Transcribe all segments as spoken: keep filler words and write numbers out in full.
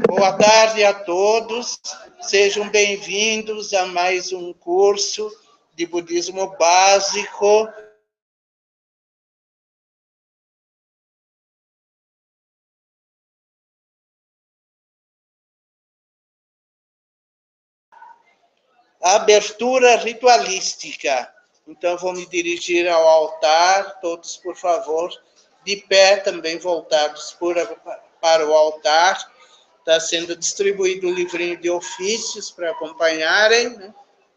Boa tarde a todos, sejam bem-vindos a mais um curso de Budismo Básico. Abertura ritualística. Então, vou me dirigir ao altar, todos, por favor, de pé, também voltados por, para o altar. Está sendo distribuído um livrinho de ofícios para acompanharem, né?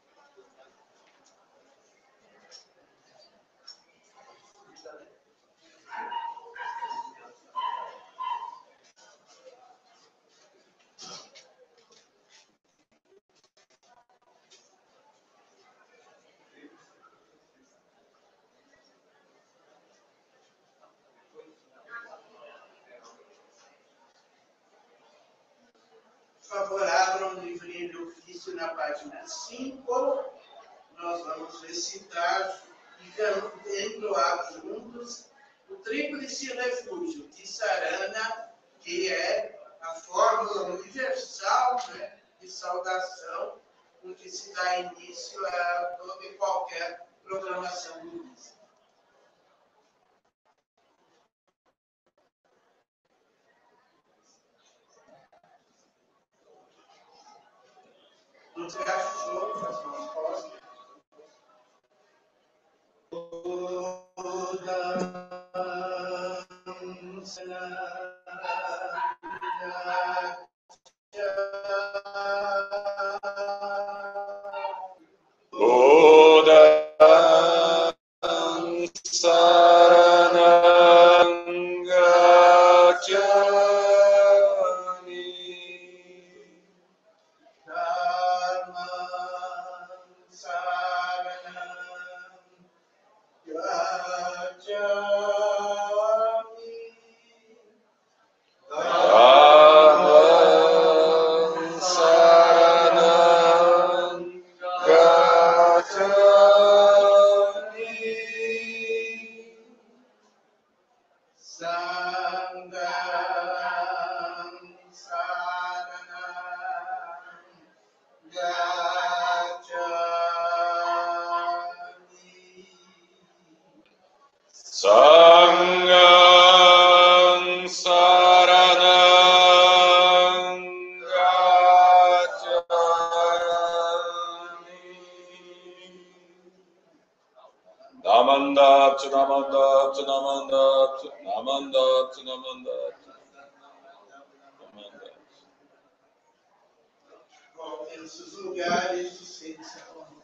Por favor, abram o livrinho de ofício na página cinco. Nós vamos recitar e entoar juntos o Tríplice Refúgio de Sarana, que é a fórmula universal, né, de saudação com que se dá início a toda e qualquer programação budista. Não se achou com as mãos postas? Namandaptu, namandaptu, namandaptu, namandaptu, namandaptu, namandaptu. Voltem nos seus lugares e sentem-se à vontade.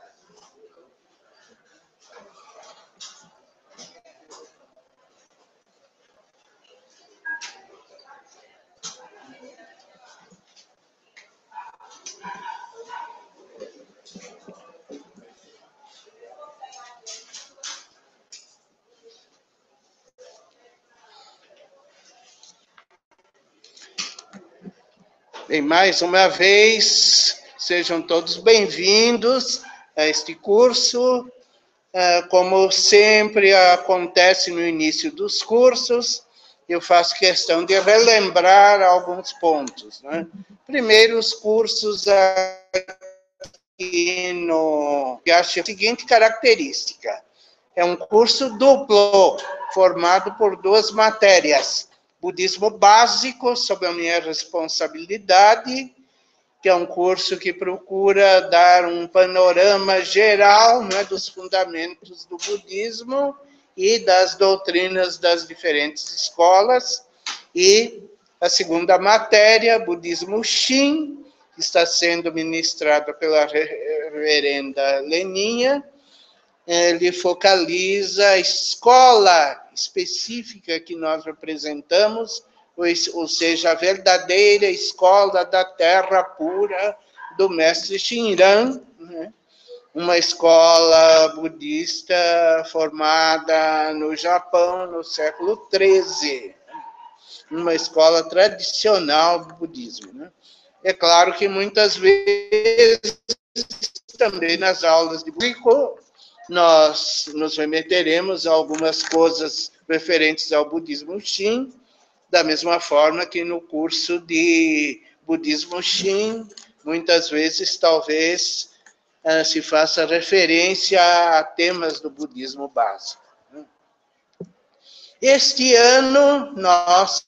Bem, mais uma vez, sejam todos bem-vindos a este curso. Como sempre acontece no início dos cursos, eu faço questão de relembrar alguns pontos, né? Primeiro, os cursos aqui no... Eu acho a seguinte característica. É um curso duplo, formado por duas matérias. Budismo Básico, sob a minha responsabilidade, que é um curso que procura dar um panorama geral, né, dos fundamentos do budismo e das doutrinas das diferentes escolas. E a segunda matéria, Budismo Shin, que está sendo ministrada pela reverenda Leninha. Ele focaliza a escola específica que nós representamos, ou seja, a verdadeira escola da terra pura do mestre Shinran, né? Uma escola budista formada no Japão no século treze, uma escola tradicional do budismo, né? É claro que muitas vezes também nas aulas de budismo nós nos remeteremos a algumas coisas referentes ao budismo Shin, da mesma forma que no curso de budismo Shin, muitas vezes, talvez, se faça referência a temas do budismo básico. Este ano, nós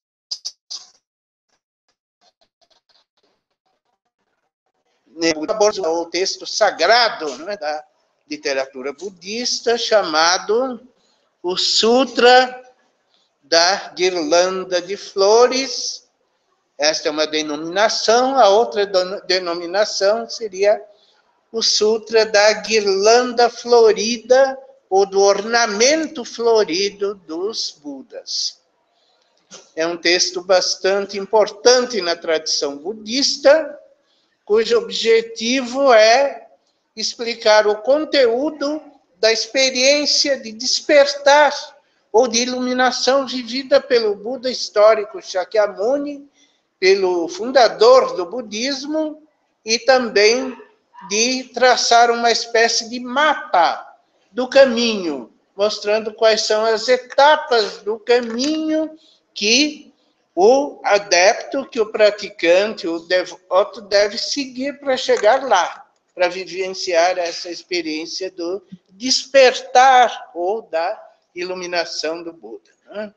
abordamos o texto sagrado, não é, da literatura budista, chamado o Sutra da Guirlanda de Flores. Esta é uma denominação, a outra denominação seria o Sutra da Guirlanda Florida, ou do ornamento florido dos Budas. É um texto bastante importante na tradição budista, cujo objetivo é explicar o conteúdo da experiência de despertar ou de iluminação vivida pelo Buda histórico Shakyamuni, pelo fundador do budismo, e também de traçar uma espécie de mapa do caminho, mostrando quais são as etapas do caminho que o adepto, que o praticante, o devoto deve seguir para chegar lá, para vivenciar essa experiência do despertar ou da iluminação do Buda, né?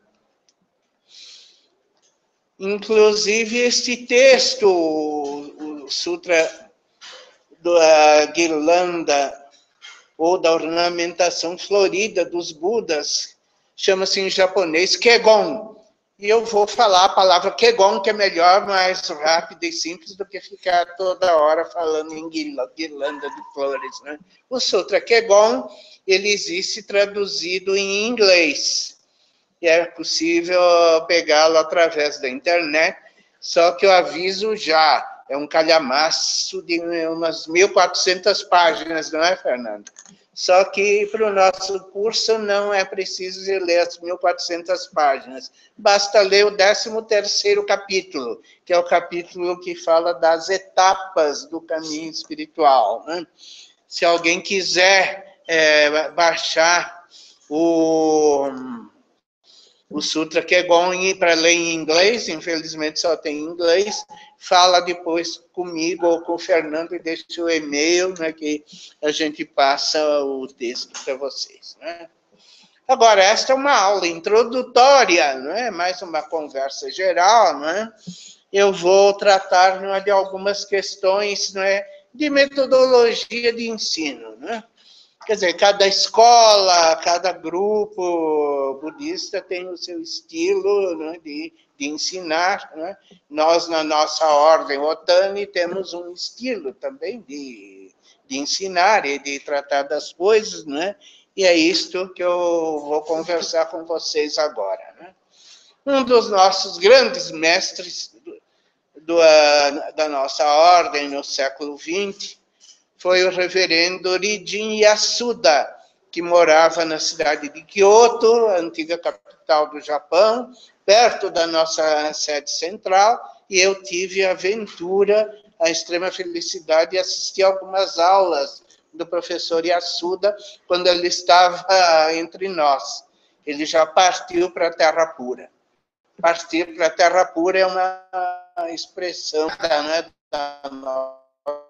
Inclusive, este texto, o Sutra da Guirlanda, ou da ornamentação florida dos Budas, chama-se em japonês Kegon. E eu vou falar a palavra Kegon, que é melhor, mais rápida e simples do que ficar toda hora falando em guirlanda de flores, né? O Sutra Kegon, ele existe traduzido em inglês. E é possível pegá-lo através da internet, só que eu aviso já, é um calhamaço de umas mil e quatrocentas páginas, não é, Fernando? Só que para o nosso curso não é preciso ler as mil e quatrocentas páginas. Basta ler o décimo terceiro capítulo, que é o capítulo que fala das etapas do caminho espiritual, né? Se alguém quiser é, baixar o... O Sutra Kegon para ler em inglês, infelizmente só tem em inglês, fala depois comigo ou com o Fernando e deixa o e-mail, né, que a gente passa o texto para vocês, né? Agora, esta é uma aula introdutória, não é? Mais uma conversa geral, não é? Eu vou tratar, não é, de algumas questões, não é, de metodologia de ensino, não é? Quer dizer, cada escola, cada grupo budista tem o seu estilo, né, de, de ensinar, né? Nós, na nossa ordem Otani, temos um estilo também de, de ensinar e de tratar das coisas, né? E é isto que eu vou conversar com vocês agora, né? Um dos nossos grandes mestres do, do, da nossa ordem no século vinte foi o reverendo Rijin Yasuda, que morava na cidade de Kyoto, a antiga capital do Japão, perto da nossa sede central, e eu tive a aventura, a extrema felicidade de assistir algumas aulas do professor Yasuda, quando ele estava entre nós. Ele já partiu para a Terra Pura. Partir para a Terra Pura é uma expressão da, né, da nossa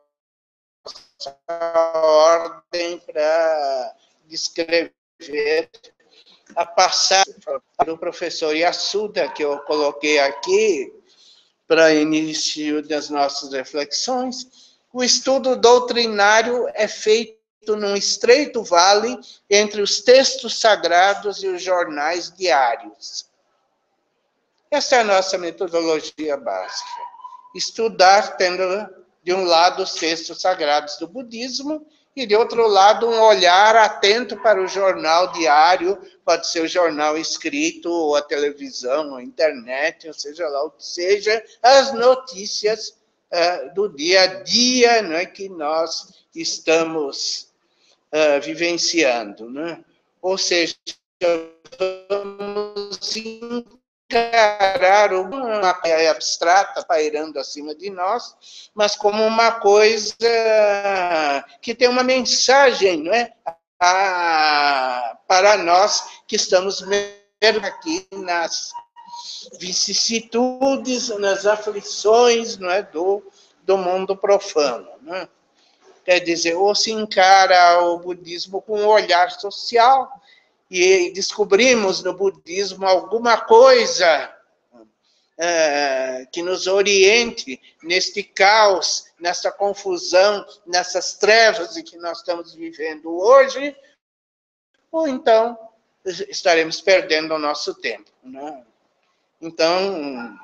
ordem para descrever a passagem do professor Yasuda, que eu coloquei aqui para início das nossas reflexões. O estudo doutrinário é feito num estreito vale entre os textos sagrados e os jornais diários. Essa é a nossa metodologia básica. Estudar tendo de um lado os textos sagrados do budismo e de outro lado um olhar atento para o jornal diário, pode ser o jornal escrito, ou a televisão, ou a internet, ou seja lá o que seja, as notícias uh, do dia a dia, né, que nós estamos uh, vivenciando, né? Ou seja, vamos encarar uma ideia abstrata pairando acima de nós, mas como uma coisa que tem uma mensagem, não é? A, para nós que estamos aqui nas, vicissitudes, nas aflições, não é, do, do mundo profano. Não é? Quer dizer, ou se encara o budismo com um olhar social, e descobrimos no budismo alguma coisa é, que nos oriente neste caos, nessa confusão, nessas trevas em que nós estamos vivendo hoje, ou então estaremos perdendo o nosso tempo. Né? Então,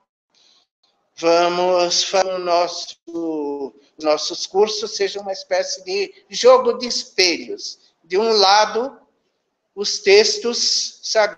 vamos fazer o nosso, nossos cursos sejam uma espécie de jogo de espelhos. De um lado, os textos sagrados,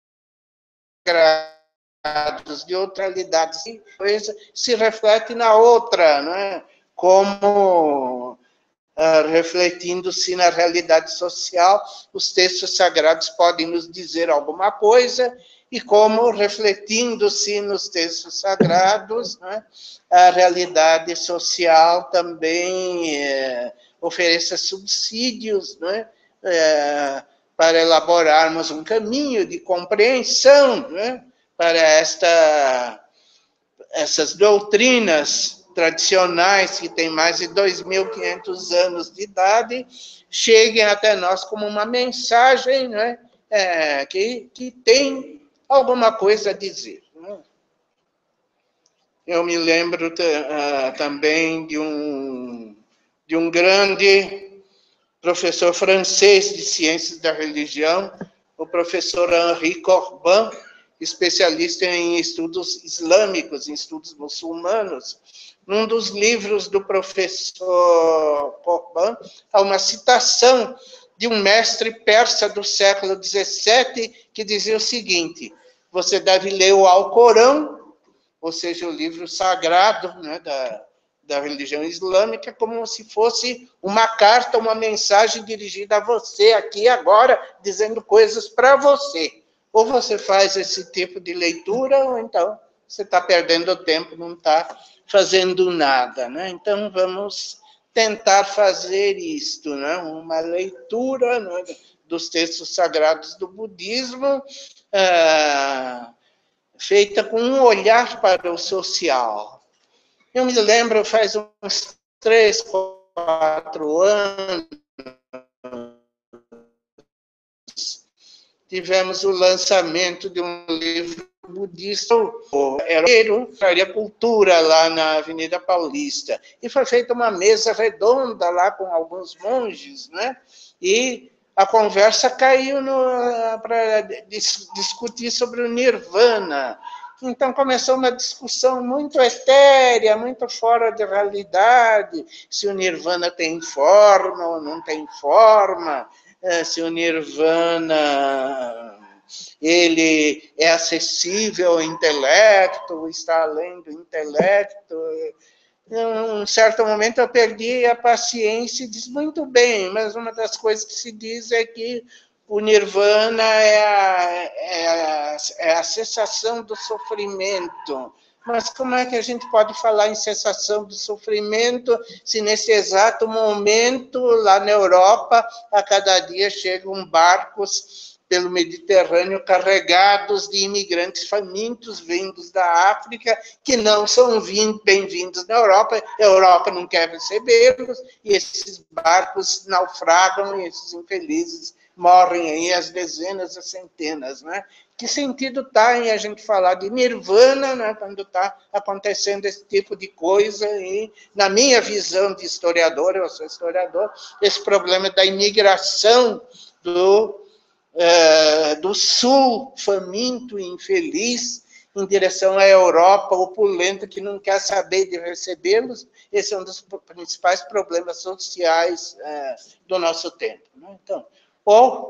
de outralidades, coisa se reflete na outra, né? Como uh, refletindo-se na realidade social, os textos sagrados podem nos dizer alguma coisa, e como refletindo-se nos textos sagrados, né? A realidade social também eh, oferece subsídios, né? Eh, para elaborarmos um caminho de compreensão, né, para esta, essas doutrinas tradicionais que têm mais de dois mil e quinhentos anos de idade, cheguem até nós como uma mensagem, né, é, que, que tem alguma coisa a dizer. Né? Eu me lembro uh, também de um, de um grande professor francês de ciências da religião, o professor Henri Corbin, especialista em estudos islâmicos, em estudos muçulmanos. Num dos livros do professor Corbin, há uma citação de um mestre persa do século dezessete, que dizia o seguinte: você deve ler o Alcorão, ou seja, o livro sagrado, né, da da religião islâmica, como se fosse uma carta, uma mensagem dirigida a você aqui agora, dizendo coisas para você. Ou você faz esse tipo de leitura, ou então você está perdendo tempo, não está fazendo nada. Né? Então, vamos tentar fazer isto, né? Uma leitura, né, dos textos sagrados do budismo, ah, feita com um olhar para o social. Eu me lembro, faz uns três, quatro anos, tivemos o lançamento de um livro budista, Era Cultura, lá na Avenida Paulista. E foi feita uma mesa redonda lá com alguns monges, né? E a conversa caiu para dis, discutir sobre o Nirvana. Então, começou uma discussão muito etérea, muito fora de realidade, se o Nirvana tem forma ou não tem forma, se o Nirvana ele é acessível ao intelecto, está além do intelecto. Em um certo momento, eu perdi a paciência e disse, muito bem, mas uma das coisas que se diz é que o Nirvana é a, é, a, é a cessação do sofrimento. Mas como é que a gente pode falar em cessação do sofrimento se nesse exato momento, lá na Europa, a cada dia chegam barcos pelo Mediterrâneo carregados de imigrantes famintos vindos da África, que não são bem-vindos na Europa, a Europa não quer recebê-los, e esses barcos naufragam e esses infelizes morrem aí as dezenas, as centenas, né? Que sentido está em a gente falar de nirvana, né, quando está acontecendo esse tipo de coisa? E, na minha visão de historiador, eu sou historiador, esse problema da imigração do, é, do sul faminto e infeliz em direção à Europa opulenta, que não quer saber de recebê-los, esse é um dos principais problemas sociais é, do nosso tempo. Né? Então, ou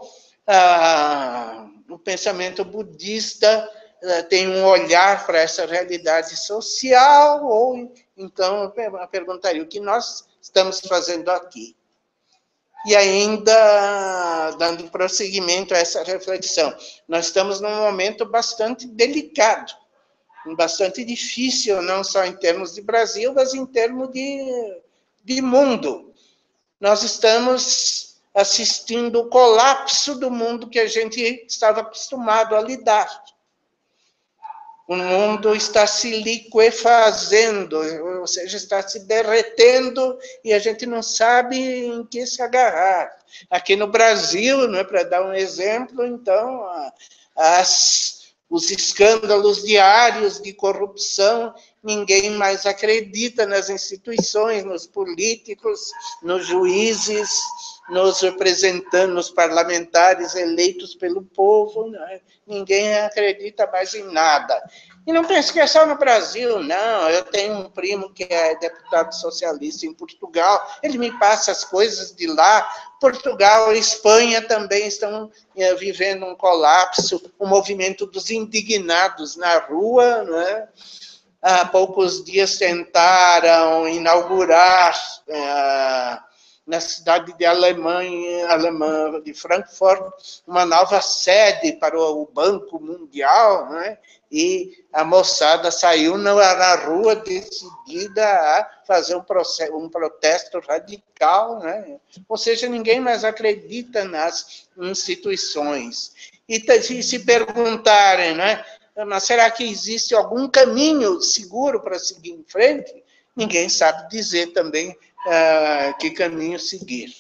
ah, o pensamento budista ah, tem um olhar para essa realidade social, ou então eu perguntaria o que nós estamos fazendo aqui. E ainda dando prosseguimento a essa reflexão, nós estamos num momento bastante delicado, bastante difícil, não só em termos de Brasil, mas em termos de, de mundo. Nós estamos assistindo o colapso do mundo que a gente estava acostumado a lidar. O mundo está se liquefazendo, ou seja, está se derretendo e a gente não sabe em que se agarrar. Aqui no Brasil, não é, para dar um exemplo, então, as, os escândalos diários de corrupção, ninguém mais acredita nas instituições, nos políticos, nos juízes, nos representantes, nos parlamentares eleitos pelo povo, não é? Ninguém acredita mais em nada. E não pense que é só no Brasil, não. Eu tenho um primo que é deputado socialista em Portugal, ele me passa as coisas de lá. Portugal e Espanha também estão é, vivendo um colapso, o movimento dos indignados na rua, não é? Há poucos dias tentaram inaugurar é, na cidade de Alemanha, Alemanha, de Frankfurt, uma nova sede para o Banco Mundial, né? E a moçada saiu na, na rua decidida a fazer um, processo, um protesto radical, né? Ou seja, ninguém mais acredita nas instituições. E se, se perguntarem, né? Mas será que existe algum caminho seguro para seguir em frente? Ninguém sabe dizer também Uh, que caminho seguir.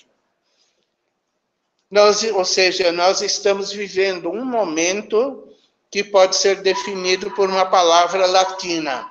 Nós, ou seja, nós estamos vivendo um momento que pode ser definido por uma palavra latina,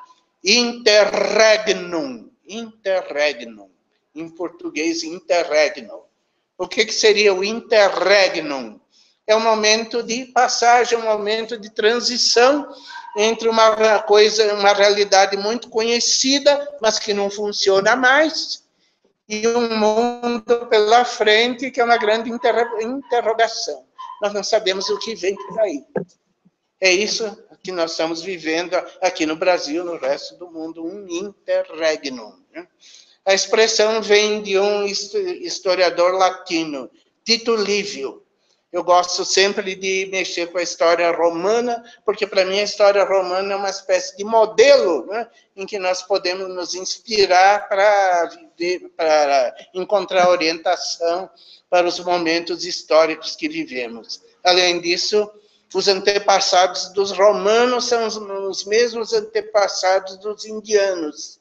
interregnum, interregnum, em português, interregnum. O que, que seria o interregnum? É um momento de passagem, um momento de transição entre uma coisa, uma realidade muito conhecida, mas que não funciona mais, e um mundo pela frente que é uma grande interrogação. Nós não sabemos o que vem por aí. É isso que nós estamos vivendo aqui no Brasil, no resto do mundo, um interregnum. A expressão vem de um historiador latino, Tito Livio. Eu gosto sempre de mexer com a história romana, porque para mim a história romana é uma espécie de modelo, né, em que nós podemos nos inspirar para viver, para encontrar orientação para os momentos históricos que vivemos. Além disso, os antepassados dos romanos são os, os mesmos antepassados dos indianos.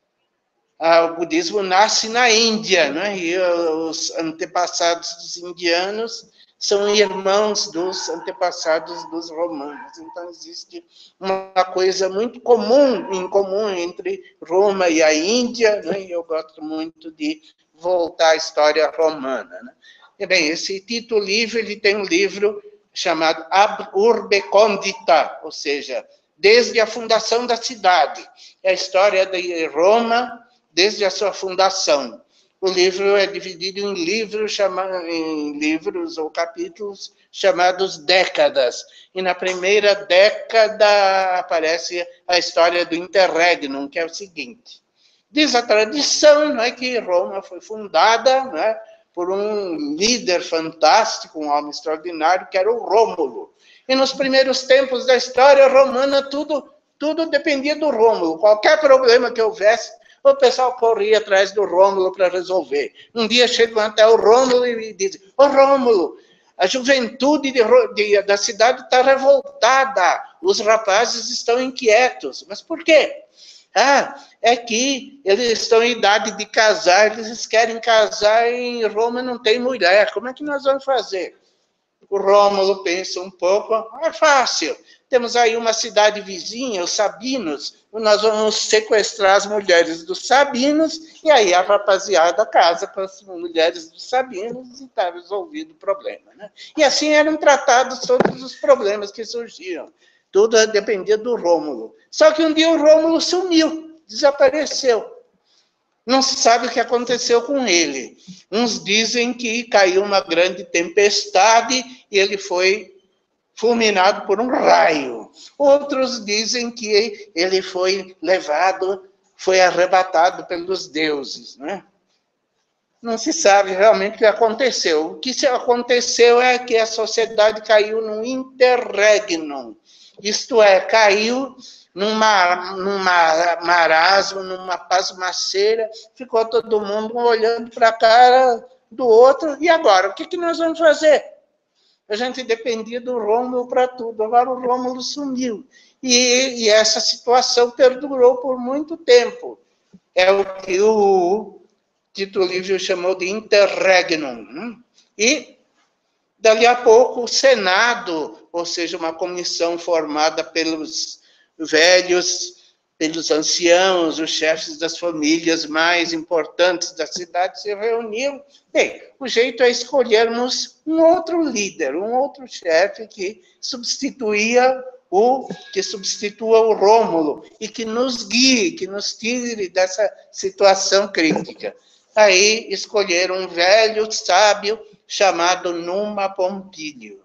Ah, o budismo nasce na Índia, né, e os antepassados dos indianos são irmãos dos antepassados dos romanos. Então, existe uma coisa muito comum, em comum entre Roma e a Índia, né? E eu gosto muito de voltar à história romana, né? E, bem, esse Tito Livio, ele tem um livro chamado Ab Urbe Condita, ou seja, desde a fundação da cidade. É a história de Roma desde a sua fundação. O livro é dividido em livros, chama, em livros ou capítulos chamados décadas. E na primeira década aparece a história do interregnum, que é o seguinte. Diz a tradição, não é, que Roma foi fundada, não é, por um líder fantástico, um homem extraordinário, que era o Rômulo. E nos primeiros tempos da história romana, tudo, tudo dependia do Rômulo. Qualquer problema que houvesse, o pessoal corria atrás do Rômulo para resolver. Um dia chegam até o Rômulo e dizem: ô Rômulo, a juventude de, de, da cidade está revoltada, os rapazes estão inquietos. Mas por quê? Ah, é que eles estão em idade de casar, eles querem casar e em Roma não tem mulher. Como é que nós vamos fazer? O Rômulo pensa um pouco, é fácil. Temos aí uma cidade vizinha, os Sabinos, nós vamos sequestrar as mulheres dos Sabinos, e aí a rapaziada casa com as mulheres dos Sabinos e está resolvido o problema, né? E assim eram tratados todos os problemas que surgiam. Tudo dependia do Rômulo. Só que um dia o Rômulo sumiu, desapareceu. Não se sabe o que aconteceu com ele. Uns dizem que caiu uma grande tempestade e ele foi fulminado por um raio. Outros dizem que ele foi levado, foi arrebatado pelos deuses, né? Não se sabe realmente o que aconteceu. O que aconteceu é que a sociedade caiu num interregnum. Isto é, caiu numa, numa marasmo, numa pasmaceira, ficou todo mundo olhando para a cara do outro, e agora, o que, que nós vamos fazer? A gente dependia do Rômulo para tudo. Agora o Rômulo sumiu. E, e essa situação perdurou por muito tempo. É o que o Tito Livio chamou de interregnum. E, dali a pouco, o Senado, ou seja, uma comissão formada pelos velhos, pelos anciãos, os chefes das famílias mais importantes da cidade, se reuniam. Bem, o jeito é escolhermos um outro líder, um outro chefe que substituía o que substitua o Rômulo e que nos guie, que nos tire dessa situação crítica. Aí escolheram um velho sábio chamado Numa Pompílio.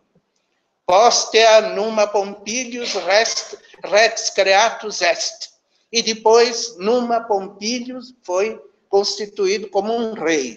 Postea Numa Pompilius rest, rex creatus est. E depois Numa Pompilius foi constituído como um rei.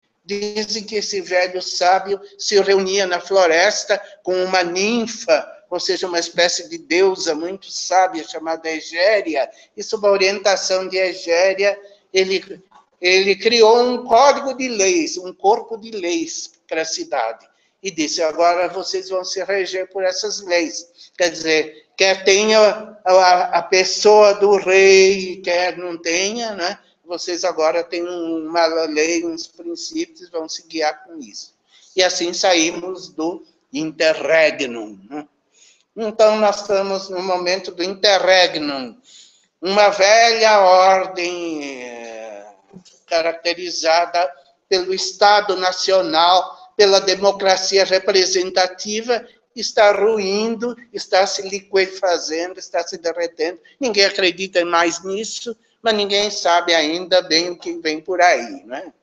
Dizem que esse velho sábio se reunia na floresta com uma ninfa, ou seja, uma espécie de deusa muito sábia chamada Egéria, e sob a orientação de Egéria, ele, ele criou um código de leis, um corpo de leis para a cidade. E disse, agora vocês vão se reger por essas leis. Quer dizer, quer tenha a, a pessoa do rei, quer não tenha, né? Vocês agora têm uma lei, uns princípios, vão se guiar com isso. E assim saímos do interregnum. Né? Então, nós estamos no momento do interregnum, uma velha ordem é, caracterizada pelo Estado Nacional, pela democracia representativa, está ruindo, está se liquefazendo, está se derretendo. Ninguém acredita mais nisso, mas ninguém sabe ainda bem o que vem por aí, né?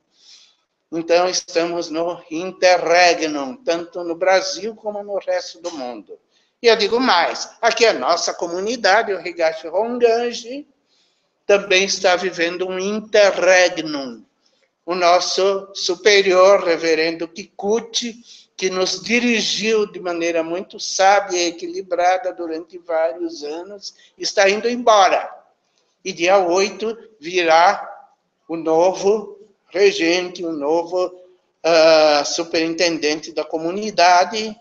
Então, estamos no interregnum, tanto no Brasil como no resto do mundo. E eu digo mais, aqui a nossa comunidade, o Higashi Honganji, também está vivendo um interregnum. O nosso superior, reverendo Kikuchi, que nos dirigiu de maneira muito sábia e equilibrada durante vários anos, está indo embora. E dia oito virá o novo regente, o novo uh, superintendente da comunidade.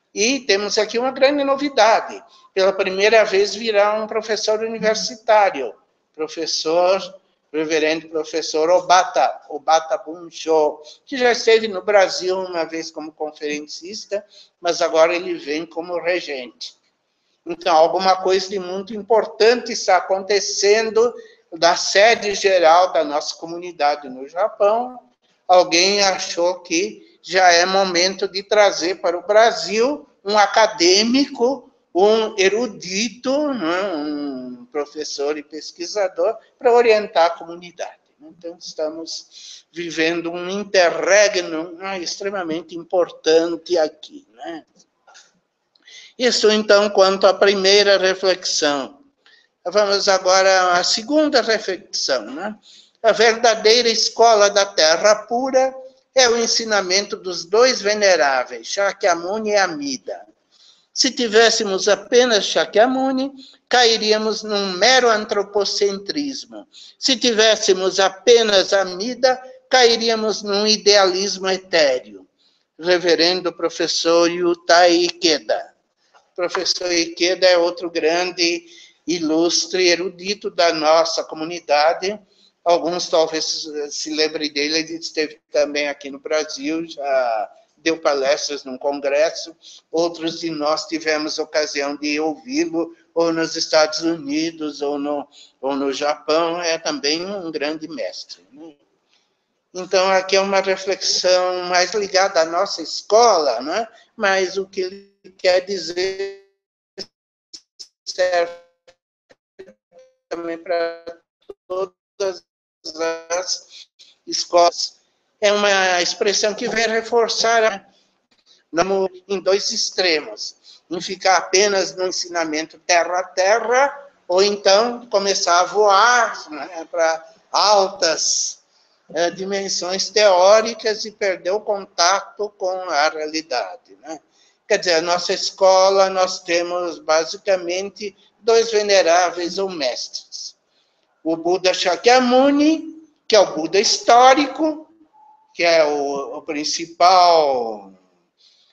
E temos aqui uma grande novidade. Pela primeira vez virá um professor universitário, professor, reverendo professor Obata, Obata Buncho, que já esteve no Brasil uma vez como conferencista, mas agora ele vem como regente. Então, alguma coisa de muito importante está acontecendo da sede geral da nossa comunidade no Japão. Alguém achou que já é momento de trazer para o Brasil um acadêmico, um erudito, né, um professor e pesquisador, para orientar a comunidade. Então, estamos vivendo um interregnum né, extremamente importante aqui, né? Isso, então, quanto à primeira reflexão. Vamos agora à segunda reflexão. Né? A verdadeira escola da terra pura é o ensinamento dos dois veneráveis, Shakyamuni e Amida. Se tivéssemos apenas Shakyamuni, cairíamos num mero antropocentrismo. Se tivéssemos apenas Amida, cairíamos num idealismo etéreo. Reverendo professor Yutai Ikeda. Professor Ikeda é outro grande, ilustre, erudito da nossa comunidade. Alguns talvez se lembrem dele, ele esteve também aqui no Brasil, já deu palestras num congresso. Outros de nós tivemos ocasião de ouvi-lo, ou nos Estados Unidos, ou no, ou no Japão. É também um grande mestre, né? Então, aqui é uma reflexão mais ligada à nossa escola, né? Mas o que ele quer dizer serve também para todas as escolas. É uma expressão que vem reforçar em dois extremos, em ficar apenas no ensinamento terra a terra, ou então começar a voar, né, para altas é, dimensões teóricas e perder o contato com a realidade, né? Quer dizer, a nossa escola, nós temos basicamente dois veneráveis ou mestres. O Buda Shakyamuni, que é o Buda histórico, que é o, o principal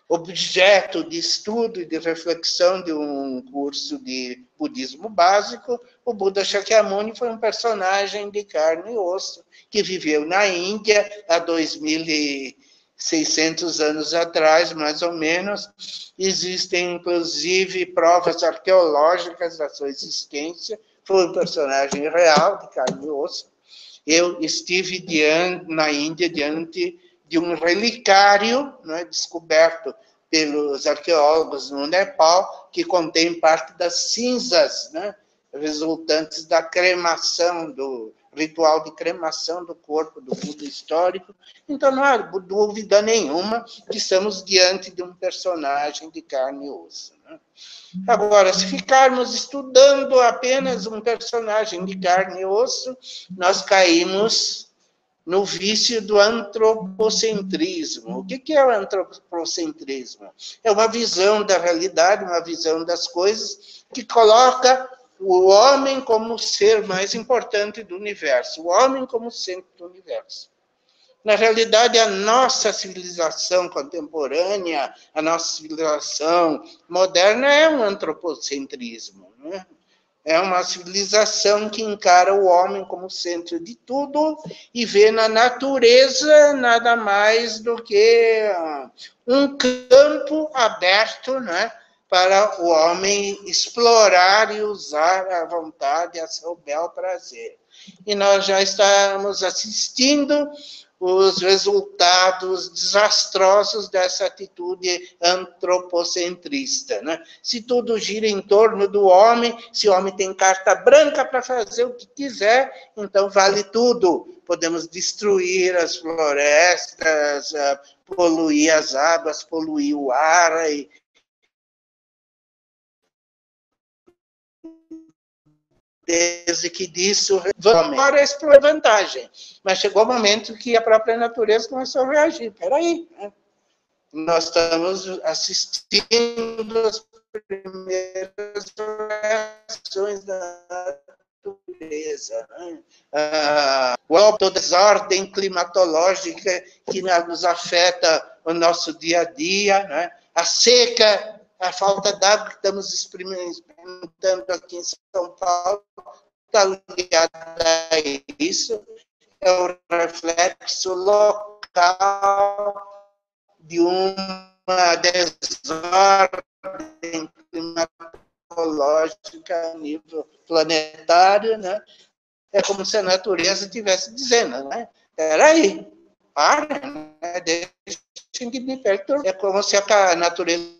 objeto de estudo e de reflexão de um curso de budismo básico, o Buda Shakyamuni foi um personagem de carne e osso, que viveu na Índia há dois mil e seiscentos anos atrás, mais ou menos. Existem, inclusive, provas arqueológicas da sua existência. Foi um personagem real, de carne e osso. Eu estive diante, na Índia diante de um relicário, né, descoberto pelos arqueólogos no Nepal, que contém parte das cinzas, né, resultantes da cremação, do ritual de cremação do corpo do Buda histórico. Então, não há dúvida nenhuma que estamos diante de um personagem de carne e osso. Né? Agora, se ficarmos estudando apenas um personagem de carne e osso, nós caímos no vício do antropocentrismo. O que é o antropocentrismo? É uma visão da realidade, uma visão das coisas, que coloca o homem como o ser mais importante do universo, o homem como centro do universo. Na realidade, a nossa civilização contemporânea, a nossa civilização moderna é um antropocentrismo, né? É uma civilização que encara o homem como centro de tudo e vê na natureza nada mais do que um campo aberto, né, para o homem explorar e usar à vontade, a seu bel prazer. E nós já estamos assistindo os resultados desastrosos dessa atitude antropocentrista, né? Se tudo gira em torno do homem, se o homem tem carta branca para fazer o que quiser, então vale tudo. Podemos destruir as florestas, poluir as águas, poluir o ar, e desde que disso, agora é vantagem. Mas chegou o momento que a própria natureza começou a reagir. Peraí, né? Nós estamos assistindo as primeiras reações da natureza. Né? Ah, a desordem climatológica que nos afeta o nosso dia a dia, né? A seca, a falta d'água que estamos experimentando aqui em São Paulo, está ligada a isso, é o reflexo local de uma desordem climatológica a nível planetário, né? É como se a natureza estivesse dizendo, né? Peraí, para, né? Deixem de me perturbar. É como se a natureza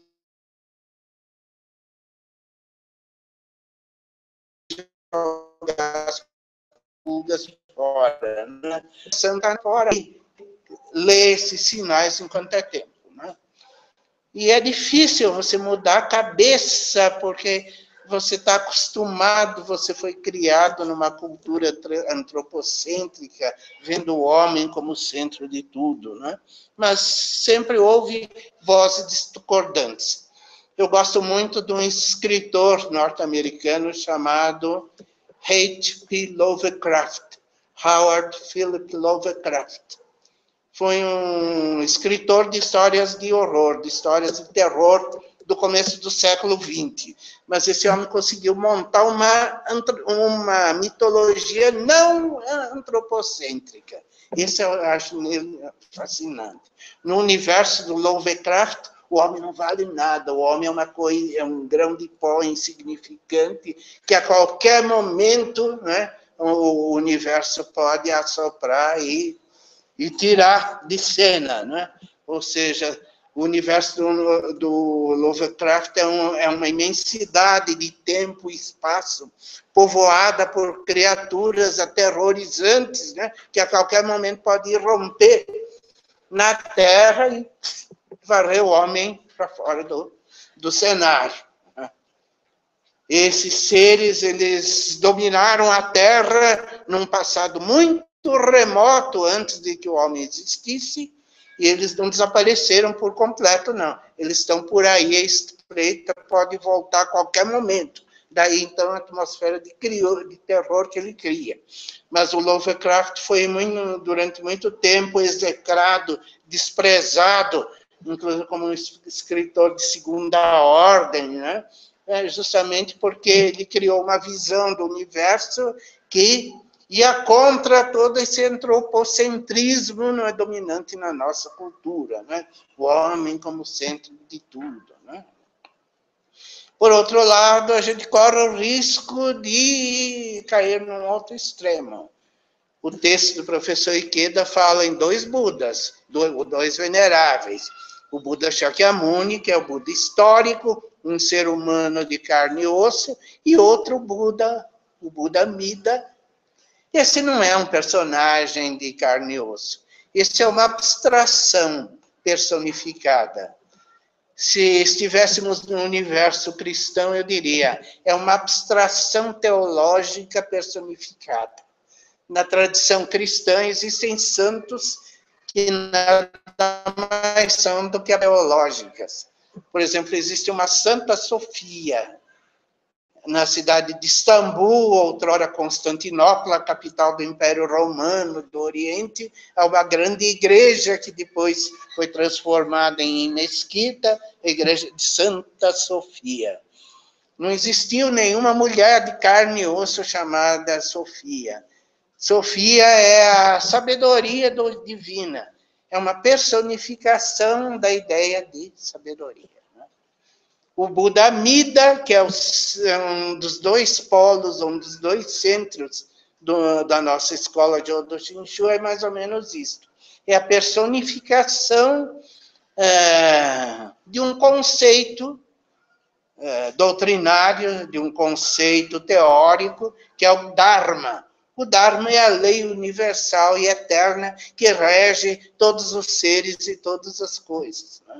as pulgas fora, né? Santa fora e lê esses sinais enquanto é tempo, né? E é difícil você mudar a cabeça, porque você está acostumado, você foi criado numa cultura antropocêntrica, vendo o homem como centro de tudo, né? Mas sempre houve vozes discordantes. Eu gosto muito de um escritor norte-americano chamado H P Lovecraft, Howard Philip Lovecraft. Foi um escritor de histórias de horror, de histórias de terror do começo do século vinte. Mas esse homem conseguiu montar uma, uma mitologia não antropocêntrica. Isso eu acho fascinante. No universo do Lovecraft, o homem não vale nada, o homem é uma coisa, é um grão de pó insignificante que a qualquer momento, né, o universo pode assoprar e, e tirar de cena, né? Ou seja, o universo do, do Lovecraft é, um, é uma imensidade de tempo e espaço, povoada por criaturas aterrorizantes, né, que a qualquer momento pode romper na Terra e varrer o homem para fora do, do cenário. Esses seres, eles dominaram a Terra num passado muito remoto, antes de que o homem existisse, e eles não desapareceram por completo, não. Eles estão por aí, a espreita pode voltar a qualquer momento. Daí, então, a atmosfera de, criou, de terror que ele cria. Mas o Lovecraft foi, muito, durante muito tempo, execrado, desprezado, inclusive como um escritor de segunda ordem, né? É justamente porque ele criou uma visão do universo que ia contra todo esse antropocentrismo, não é, dominante na nossa cultura, né? O homem como centro de tudo, né? Por outro lado, a gente corre o risco de cair num outro extremo. O texto do professor Ikeda fala em dois Budas, dois veneráveis. O Buda Shakyamuni, que é o Buda histórico, um ser humano de carne e osso, e outro Buda, o Buda Amida. Esse não é um personagem de carne e osso. Esse é uma abstração personificada. Se estivéssemos no universo cristão, eu diria, é uma abstração teológica personificada. Na tradição cristã existem santos que nada mais são do que teológicas. Por exemplo, existe uma Santa Sofia, na cidade de Istambul, outrora Constantinopla, capital do Império Romano do Oriente, há uma grande igreja que depois foi transformada em mesquita, a igreja de Santa Sofia. Não existiu nenhuma mulher de carne e osso chamada Sofia. Sofia é a sabedoria do, divina, é uma personificação da ideia de sabedoria. Né? O Buda Amida, que é, o, é um dos dois polos, um dos dois centros do, da nossa escola de Odo Shinshu, é mais ou menos isto. É a personificação é, de um conceito é, doutrinário, de um conceito teórico, que é o Dharma. O Dharma é a lei universal e eterna que rege todos os seres e todas as coisas. Né?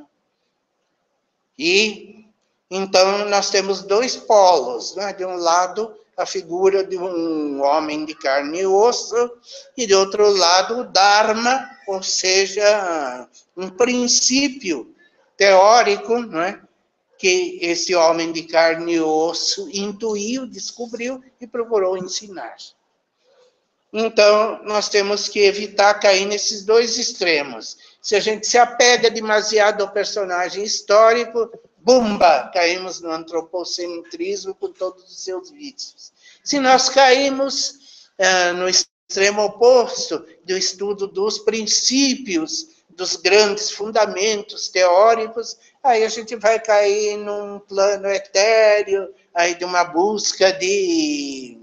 E, então, nós temos dois polos. Né? De um lado, a figura de um homem de carne e osso, e, de outro lado, o Dharma, ou seja, um princípio teórico, né? Que esse homem de carne e osso intuiu, descobriu e procurou ensinar. Então, nós temos que evitar cair nesses dois extremos. Se a gente se apega demasiado ao personagem histórico, bumba, caímos no antropocentrismo com todos os seus vícios. Se nós caímos ah, no extremo oposto do estudo dos princípios, dos grandes fundamentos teóricos, aí a gente vai cair num plano etéreo, aí de uma busca de...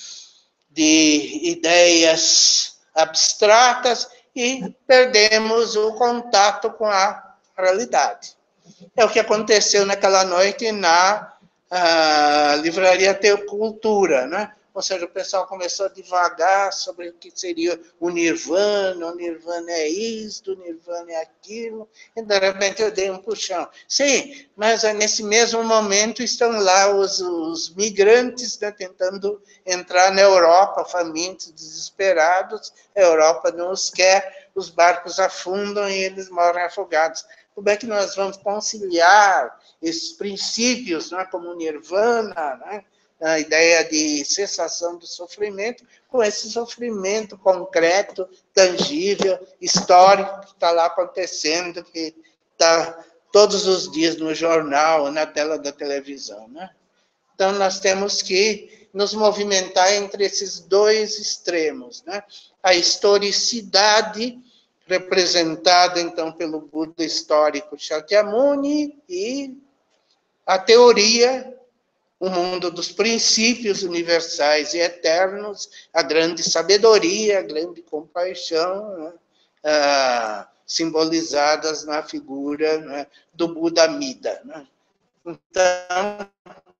de ideias abstratas e perdemos o contato com a realidade. É o que aconteceu naquela noite na ah, Livraria Teocultura, né? Ou seja, o pessoal começou a divagar sobre o que seria o Nirvana, o Nirvana é isto, o Nirvana é aquilo, e de repente eu dei um puxão. Sim, mas nesse mesmo momento estão lá os, os migrantes, né, tentando entrar na Europa, famintos, desesperados, a Europa não os quer, os barcos afundam e eles morrem afogados. Como é que nós vamos conciliar esses princípios, né, como o Nirvana, né, a ideia de cessação do sofrimento, com esse sofrimento concreto, tangível, histórico, que está lá acontecendo, que está todos os dias no jornal, na tela da televisão. Né? Então, nós temos que nos movimentar entre esses dois extremos. Né? A historicidade, representada, então, pelo Buda histórico Shakyamuni, e a teoria, o mundo dos princípios universais e eternos, a grande sabedoria, a grande compaixão, né? ah, simbolizadas na figura, né, do Buda Amida. Né? Então,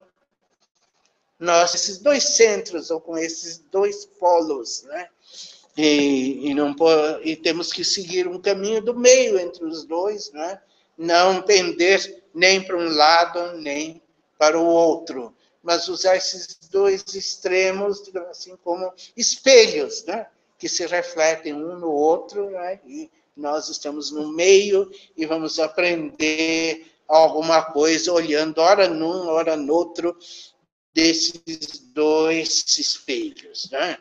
nós, esses dois centros, ou com esses dois polos, né? e, e, não, e temos que seguir um caminho do meio entre os dois, né? Não pender nem para um lado, nem para o outro, mas usar esses dois extremos, digamos assim, como espelhos, né? Que se refletem um no outro, né? E nós estamos no meio e vamos aprender alguma coisa olhando ora num, ora no outro desses dois espelhos, né?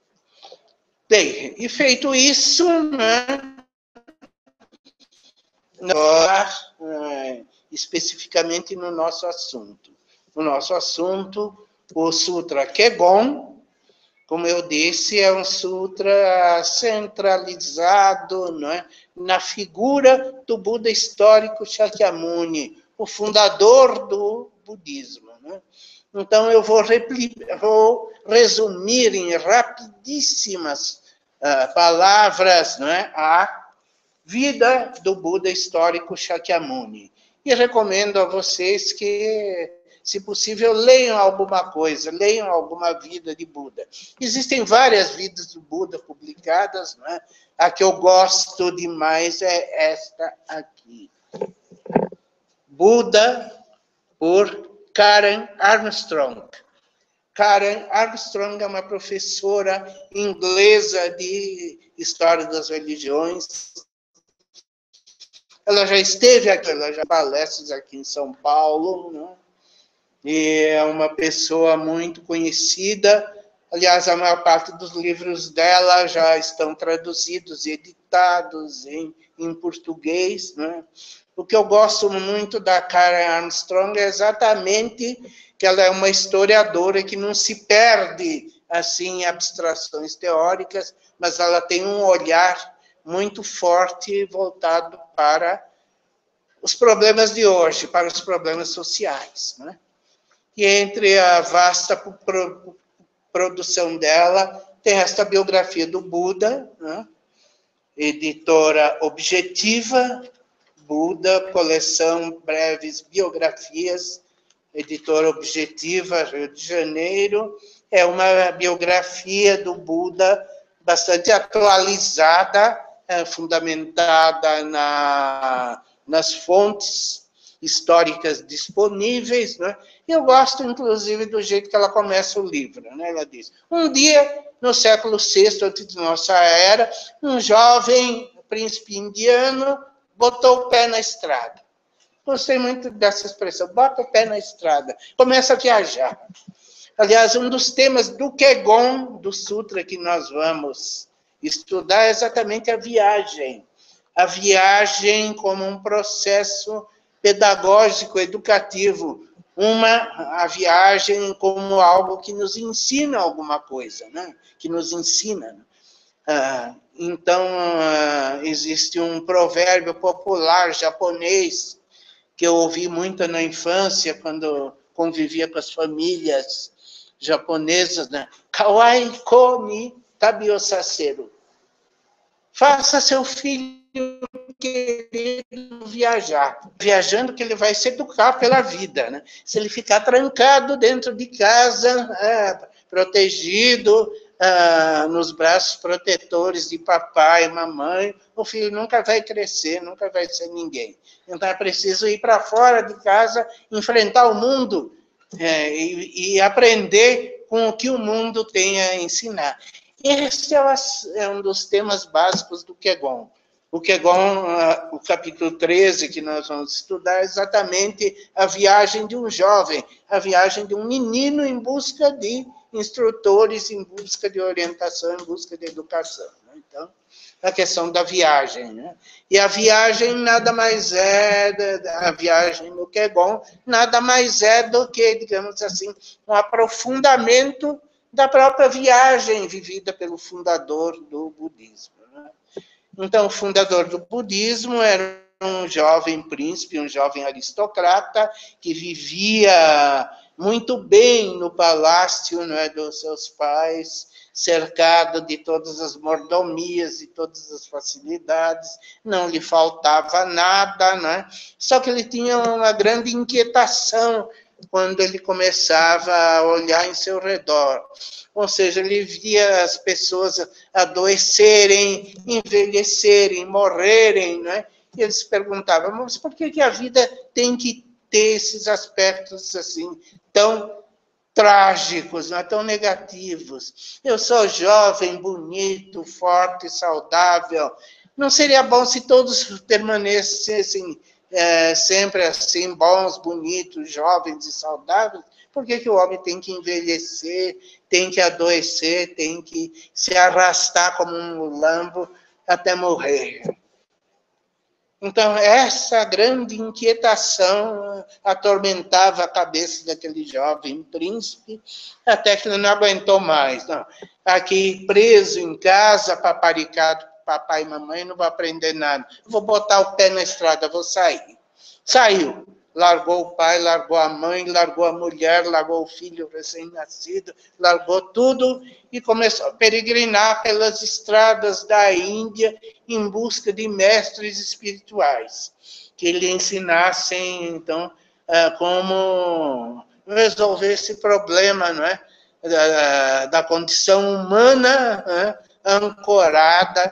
Bem, e feito isso, né? Agora, é, especificamente no nosso assunto. O nosso assunto, o Sutra Kegon, como eu disse, é um sutra centralizado, não é, na figura do Buda histórico Shakyamuni, o fundador do budismo. Não é? Então, eu vou, vou resumir em rapidíssimas uh, palavras, não é, a vida do Buda histórico Shakyamuni. E recomendo a vocês que, se possível, leiam alguma coisa, leiam alguma vida de Buda. Existem várias vidas do Buda publicadas, não é? A que eu gosto demais é esta aqui. Buda, por Karen Armstrong. Karen Armstrong é uma professora inglesa de História das Religiões. Ela já esteve aqui, ela já palestras aqui em São Paulo, né? E é uma pessoa muito conhecida. Aliás, a maior parte dos livros dela já estão traduzidos e editados em, em português, né? O que eu gosto muito da Karen Armstrong é exatamente que ela é uma historiadora que não se perde assim em abstrações teóricas, mas ela tem um olhar muito forte voltado para os problemas de hoje, para os problemas sociais. Né? E entre a vasta pro, produção dela, tem esta biografia do Buda, né? Editora Objetiva, Buda, coleção Breves Biografias, editora Objetiva, Rio de Janeiro. É uma biografia do Buda bastante atualizada, é, fundamentada na, nas fontes históricas disponíveis, né? Eu gosto, inclusive, do jeito que ela começa o livro, né? Ela diz, um dia, no século sexto, antes de nossa era, um jovem príncipe indiano botou o pé na estrada. Gostei muito dessa expressão, bota o pé na estrada, começa a viajar. Aliás, um dos temas do Kegon, do Sutra que nós vamos estudar, é exatamente a viagem. A viagem como um processo pedagógico, educativo. Uma, a viagem como algo que nos ensina alguma coisa, né? Que nos ensina. Ah, então, ah, existe um provérbio popular japonês que eu ouvi muito na infância, quando convivia com as famílias japonesas, né? Kawai ko ni tabi o saseru. Faça seu filho querido viajar. Viajando que ele vai se educar pela vida, né? Se ele ficar trancado dentro de casa, é, protegido, ah, nos braços protetores de papai e mamãe, o filho nunca vai crescer, nunca vai ser ninguém. Então é preciso ir para fora de casa, enfrentar o mundo é, e, e aprender com o que o mundo tem a ensinar. Esse é um dos temas básicos do Kegon. O Kegon, o capítulo treze, que nós vamos estudar, é exatamente a viagem de um jovem, a viagem de um menino em busca de instrutores, em busca de orientação, em busca de educação. Então, a questão da viagem. Né? E a viagem nada mais é, a viagem no Kegon, nada mais é do que, digamos assim, um aprofundamento da própria viagem vivida pelo fundador do budismo. Né? Então, o fundador do budismo era um jovem príncipe, um jovem aristocrata, que vivia muito bem no palácio, né, dos seus pais, cercado de todas as mordomias e todas as facilidades, não lhe faltava nada, né? Só que ele tinha uma grande inquietação quando ele começava a olhar em seu redor. Ou seja, ele via as pessoas adoecerem, envelhecerem, morrerem, né? E ele se perguntava, mas por que que a vida tem que ter esses aspectos assim tão trágicos, não é? Tão negativos? Eu sou jovem, bonito, forte, saudável. Não seria bom se todos permanecessem É, sempre assim, bons, bonitos, jovens e saudáveis? Por que que o homem tem que envelhecer, tem que adoecer, tem que se arrastar como um mulambo até morrer? Então, essa grande inquietação atormentava a cabeça daquele jovem príncipe, até que ele não aguentou mais. Não. Aqui, preso em casa, paparicado por papai e mamãe, não vou aprender nada. Vou botar o pé na estrada, vou sair. Saiu. Largou o pai, largou a mãe, largou a mulher, largou o filho recém-nascido, largou tudo e começou a peregrinar pelas estradas da Índia em busca de mestres espirituais que lhe ensinassem, então, como resolver esse problema, não é? da, da condição humana, né? Ancorada,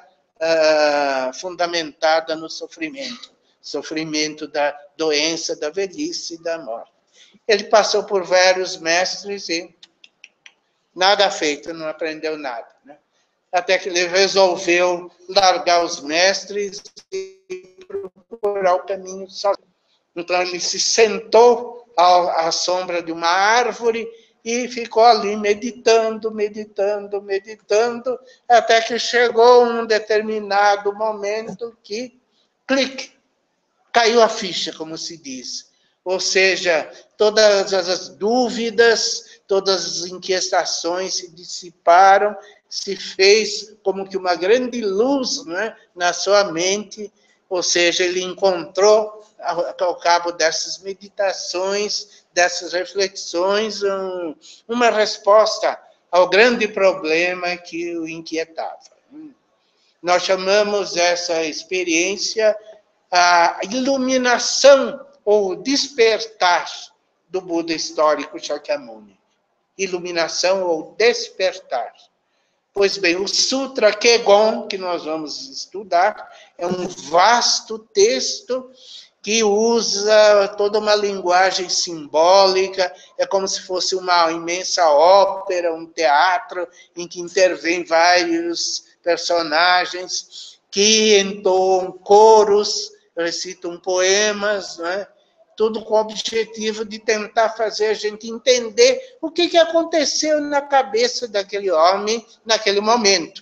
fundamentada no sofrimento. Sofrimento da doença, da velhice e da morte. Ele passou por vários mestres e nada feito, não aprendeu nada. Né? Até que ele resolveu largar os mestres e procurar o caminho sozinho. Então ele se sentou à sombra de uma árvore e ficou ali meditando, meditando, meditando, até que chegou um determinado momento que, clique, caiu a ficha, como se diz. Ou seja, todas as dúvidas, todas as inquietações se dissiparam, se fez como que uma grande luz, né, na sua mente, ou seja, ele encontrou, ao cabo dessas meditações, dessas reflexões, um, uma resposta ao grande problema que o inquietava. Nós chamamos essa experiência a iluminação ou despertar do Buda histórico Shakyamuni. Iluminação ou despertar. Pois bem, o Sutra Kegon, que nós vamos estudar, é um vasto texto que usa toda uma linguagem simbólica, é como se fosse uma imensa ópera, um teatro, em que intervêm vários personagens que entoam coros, recitam poemas, né? Tudo com o objetivo de tentar fazer a gente entender o que, que aconteceu na cabeça daquele homem naquele momento.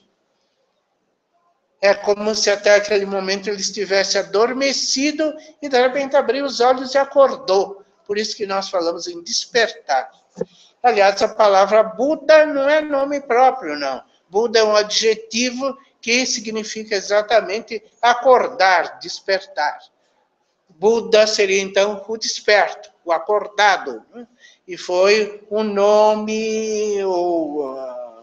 É como se até aquele momento ele estivesse adormecido e de repente abriu os olhos e acordou. Por isso que nós falamos em despertar. Aliás, a palavra Buda não é nome próprio, não. Buda é um adjetivo que significa exatamente acordar, despertar. Buda seria, então, o desperto, o acordado. Né? E foi o nome, ou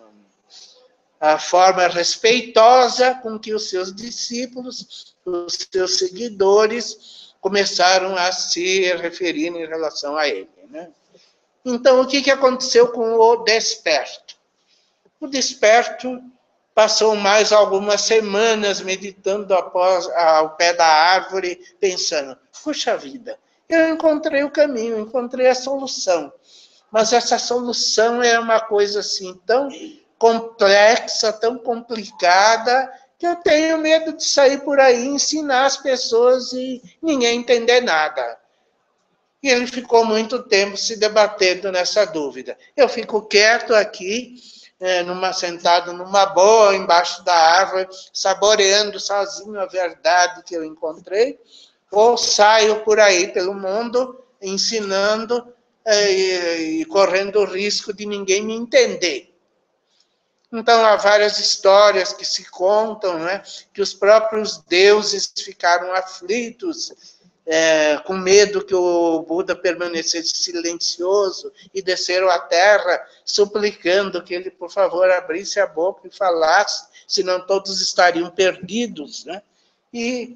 a forma respeitosa com que os seus discípulos, os seus seguidores, começaram a se referir em relação a ele. Né? Então, o que aconteceu com o desperto? O desperto passou mais algumas semanas meditando após, ao pé da árvore, pensando, puxa vida, eu encontrei o caminho, encontrei a solução. Mas essa solução é uma coisa assim tão complexa, tão complicada, que eu tenho medo de sair por aí e ensinar as pessoas e ninguém entender nada. E ele ficou muito tempo se debatendo nessa dúvida. Eu fico quieto aqui, É, numa, sentado numa boa, embaixo da árvore, saboreando sozinho a verdade que eu encontrei, ou saio por aí pelo mundo, ensinando é, e, e correndo o risco de ninguém me entender. Então, há várias histórias que se contam, né, que os próprios deuses ficaram aflitos, É, com medo que o Buda permanecesse silencioso e desceram à terra, suplicando que ele, por favor, abrisse a boca e falasse, senão todos estariam perdidos. Né? E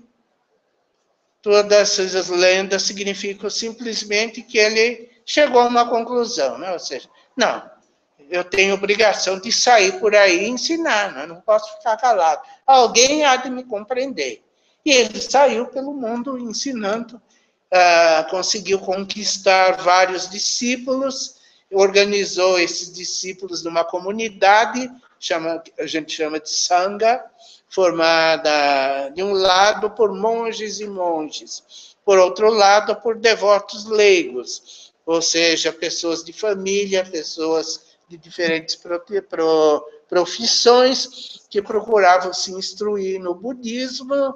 todas essas lendas significam simplesmente que ele chegou a uma conclusão. Né? Ou seja, não, eu tenho obrigação de sair por aí e ensinar, né? Não posso ficar calado. Alguém há de me compreender. E ele saiu pelo mundo ensinando, uh, conseguiu conquistar vários discípulos, organizou esses discípulos numa comunidade, chama, a gente chama de Sangha, formada de um lado por monges e monges, por outro lado por devotos leigos, ou seja, pessoas de família, pessoas de diferentes profissões que procuravam se instruir no budismo,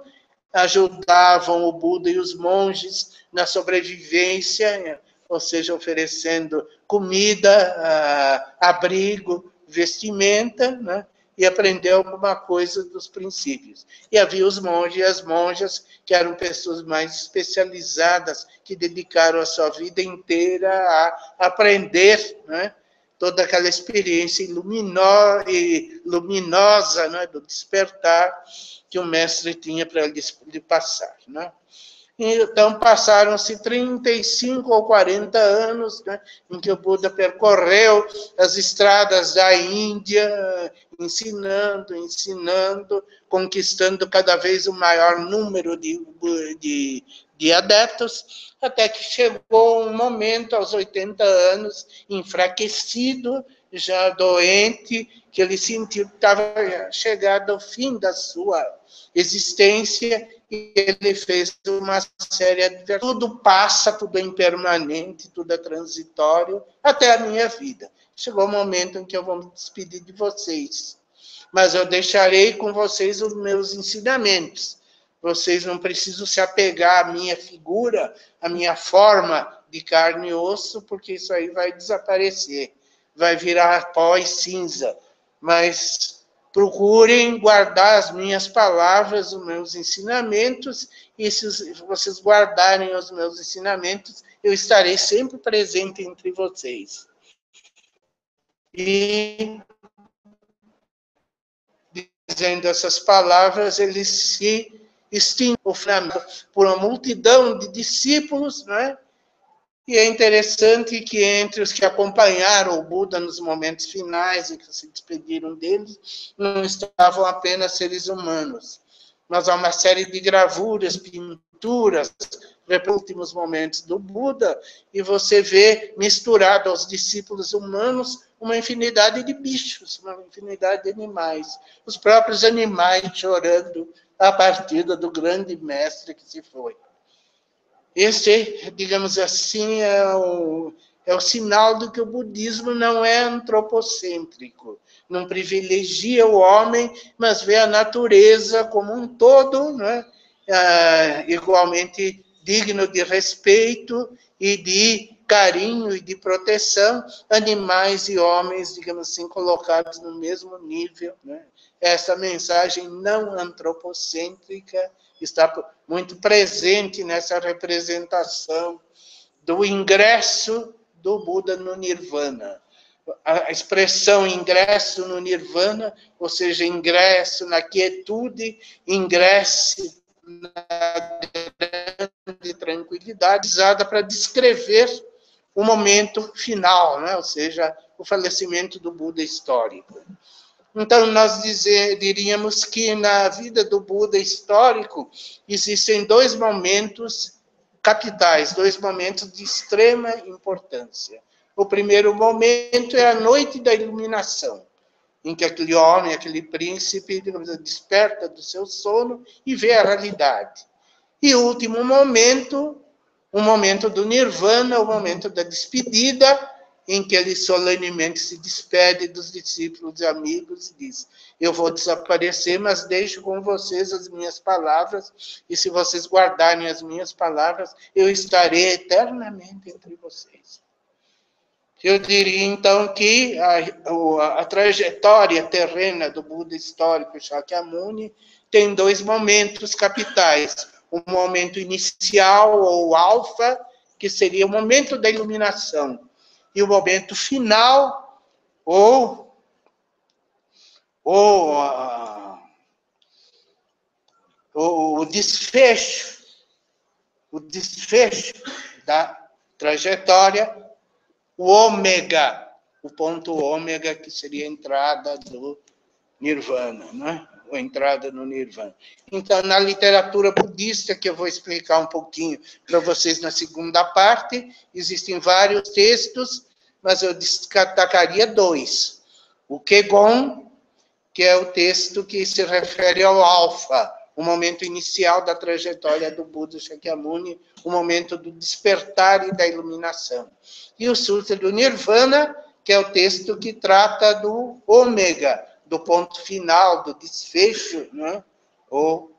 ajudavam o Buda e os monges na sobrevivência, ou seja, oferecendo comida, abrigo, vestimenta, né? E aprender alguma coisa dos princípios. E havia os monges e as monjas, que eram pessoas mais especializadas, que dedicaram a sua vida inteira a aprender, né? Toda aquela experiência ilumino- e luminosa, né? Do despertar que o mestre tinha para lhe passar, né? Então, passaram-se trinta e cinco ou quarenta anos, né, em que o Buda percorreu as estradas da Índia, ensinando, ensinando, conquistando cada vez um maior número de, de, de adeptos, até que chegou um momento, aos oitenta anos, enfraquecido, já doente, que ele sentiu que estava chegado ao fim da sua existência, e ele fez uma série de... Tudo passa, tudo é impermanente, tudo é transitório, até a minha vida. Chegou o momento em que eu vou me despedir de vocês. Mas eu deixarei com vocês os meus ensinamentos. Vocês não precisam se apegar à minha figura, à minha forma de carne e osso, porque isso aí vai desaparecer. Vai virar pó e cinza. Mas procurem guardar as minhas palavras, os meus ensinamentos, e se vocês guardarem os meus ensinamentos, eu estarei sempre presente entre vocês. E, dizendo essas palavras, ele se extinguiu por uma multidão de discípulos, não é? E é interessante que entre os que acompanharam o Buda nos momentos finais e que se despediram dele, não estavam apenas seres humanos, mas há uma série de gravuras, pinturas, últimos momentos do Buda, e você vê misturado aos discípulos humanos uma infinidade de bichos, uma infinidade de animais. Os próprios animais chorando a partida do grande mestre que se foi. Esse, digamos assim, é o, é o sinal de que o budismo não é antropocêntrico, não privilegia o homem, mas vê a natureza como um todo, né? ah, igualmente digno de respeito e de carinho e de proteção, animais e homens, digamos assim, colocados no mesmo nível, né? Essa mensagem não antropocêntrica está muito presente nessa representação do ingresso do Buda no Nirvana. A expressão ingresso no Nirvana, ou seja, ingresso na quietude, ingresso na grande tranquilidade, usada para descrever o momento final, né? Ou seja, o falecimento do Buda histórico. Então, nós dizer, diríamos que na vida do Buda histórico existem dois momentos capitais, dois momentos de extrema importância. O primeiro momento é a noite da iluminação, em que aquele homem, aquele príncipe, digamos, desperta do seu sono e vê a realidade. E o último momento, o momento do nirvana, o momento da despedida, em que ele solenemente se despede dos discípulos e amigos e diz: eu vou desaparecer, mas deixo com vocês as minhas palavras, e se vocês guardarem as minhas palavras, eu estarei eternamente entre vocês. Eu diria, então, que a, a, a trajetória terrena do Buda histórico Shakyamuni tem dois momentos capitais. O momento inicial, ou alfa, que seria o momento da iluminação, e o momento final, ou, ou uh, o, o desfecho, o desfecho da trajetória, o ômega, o ponto ômega, que seria a entrada do nirvana, né? A entrada no nirvana. Então, na literatura budista, que eu vou explicar um pouquinho para vocês na segunda parte, existem vários textos, mas eu destacaria dois. O Kegon, que é o texto que se refere ao alfa, o momento inicial da trajetória do Buda Shakyamuni, o momento do despertar e da iluminação. E o Sutra do Nirvana, que é o texto que trata do ômega, do ponto final, do desfecho, né? Ou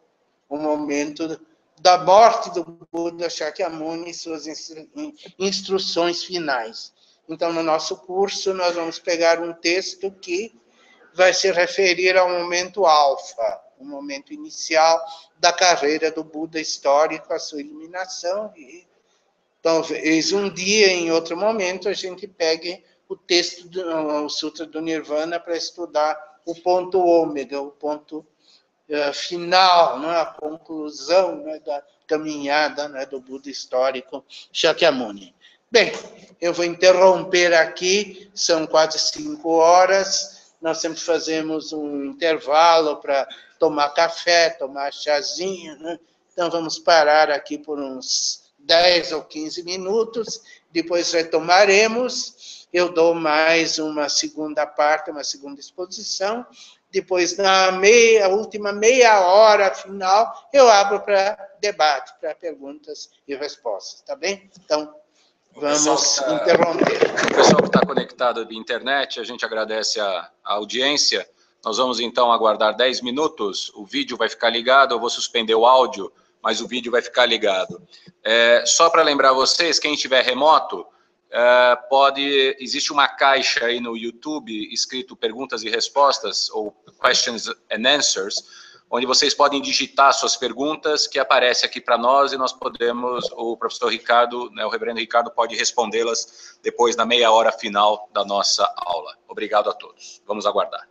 o momento da morte do Buda Shakyamuni e suas instruções finais. Então, no nosso curso, nós vamos pegar um texto que vai se referir ao momento alfa, o momento inicial da carreira do Buda histórico, a sua iluminação, e talvez um dia, em outro momento, a gente pegue o texto do o Sutra do Nirvana para estudar o ponto ômega, o ponto uh, final, né, a conclusão, né, da caminhada, né, do Buda histórico Shakyamuni. Bem, eu vou interromper aqui, são quase cinco horas, nós sempre fazemos um intervalo para tomar café, tomar chazinho, né? Então vamos parar aqui por uns dez ou quinze minutos, depois retomaremos, eu dou mais uma segunda parte, uma segunda exposição, depois na meia, última meia hora final, eu abro para debate, para perguntas e respostas, tá bem? Então, vamos tá, interromper. O pessoal que está conectado via internet, a gente agradece a, a audiência. Nós vamos então aguardar dez minutos, o vídeo vai ficar ligado, eu vou suspender o áudio, mas o vídeo vai ficar ligado. É, só para lembrar vocês, quem estiver remoto, é, pode, existe uma caixa aí no YouTube escrito perguntas e respostas, ou questions and answers, onde vocês podem digitar suas perguntas, que aparece aqui para nós, e nós podemos, o professor Ricardo, né, o reverendo Ricardo, pode respondê-las depois na meia hora final da nossa aula. Obrigado a todos. Vamos aguardar.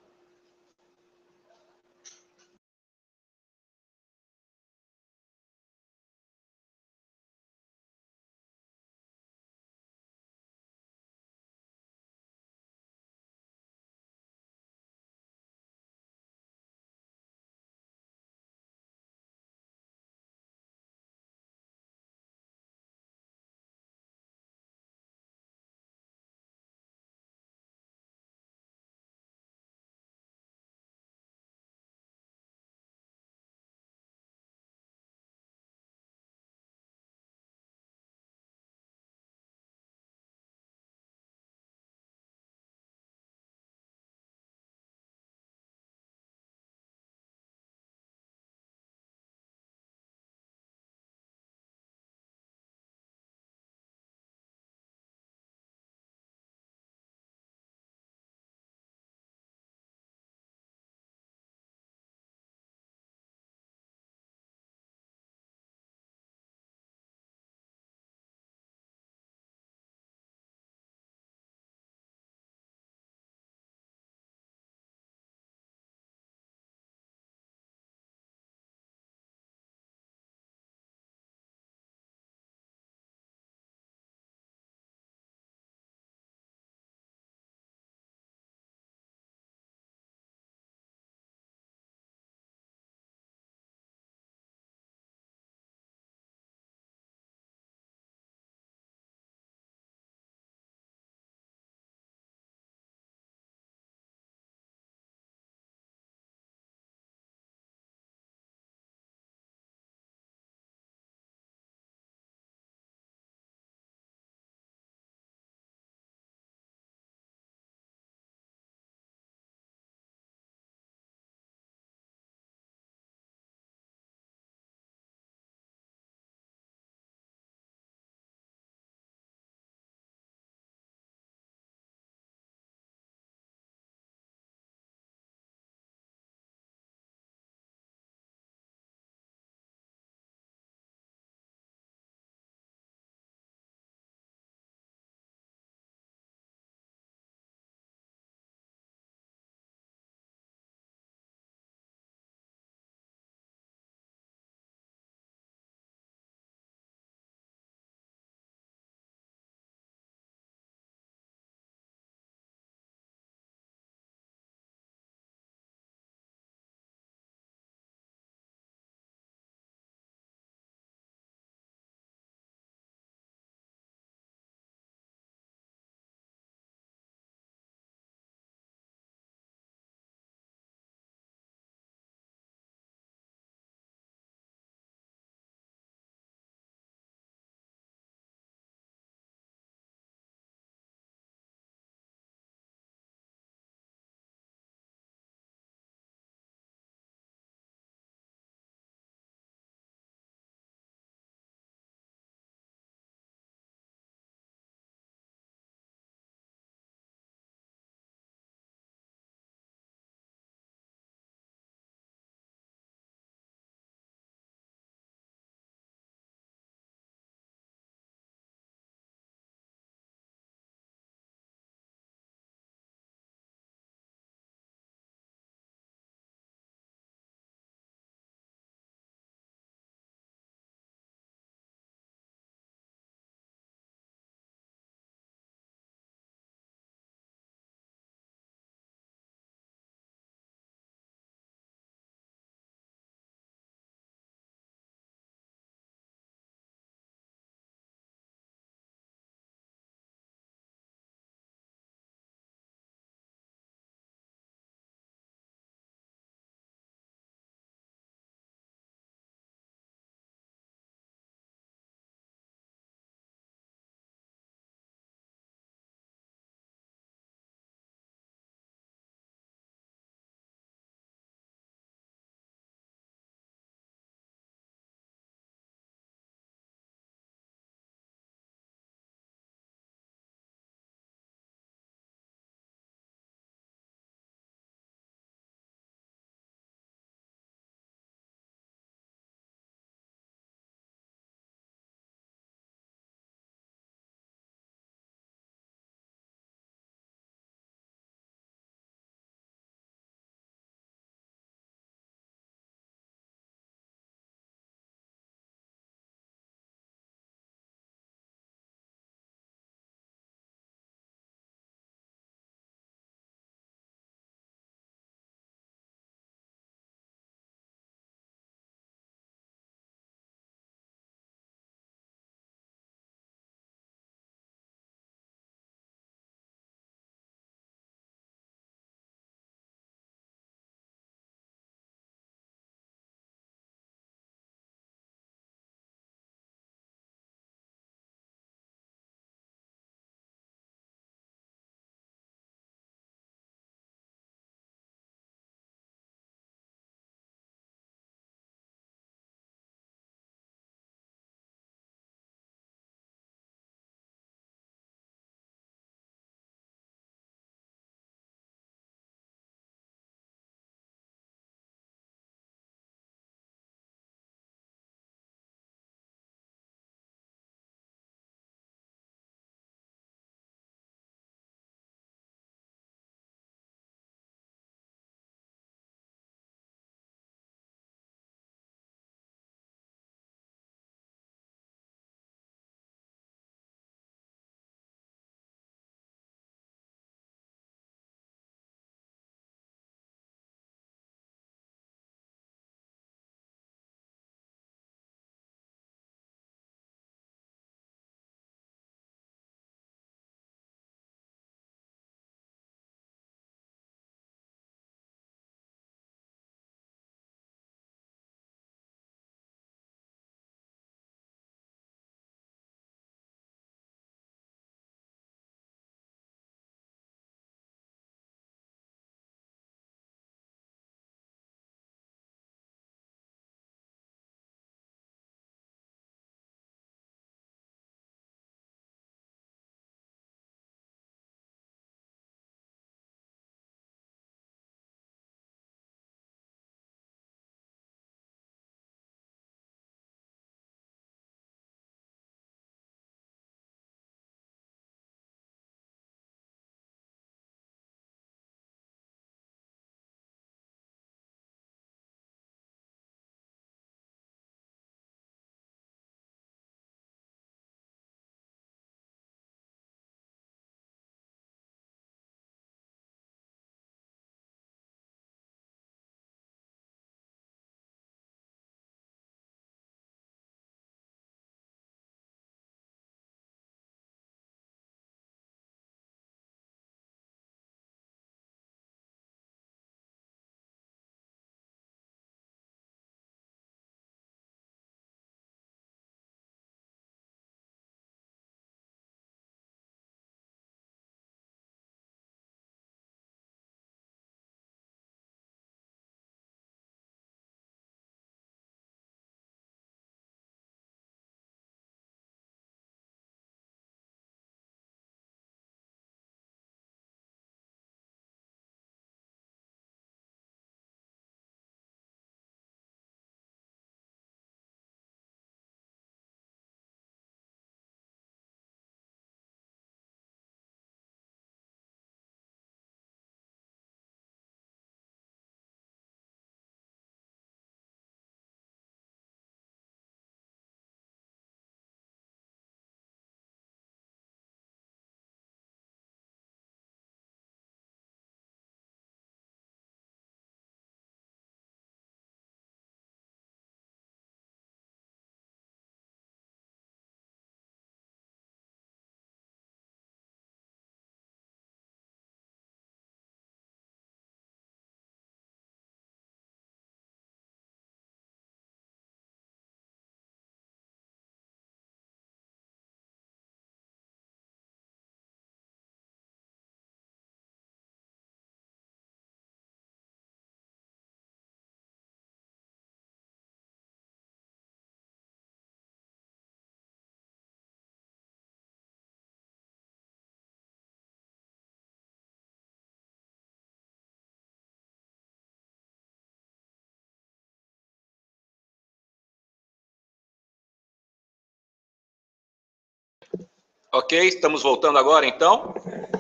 Ok, estamos voltando agora, então.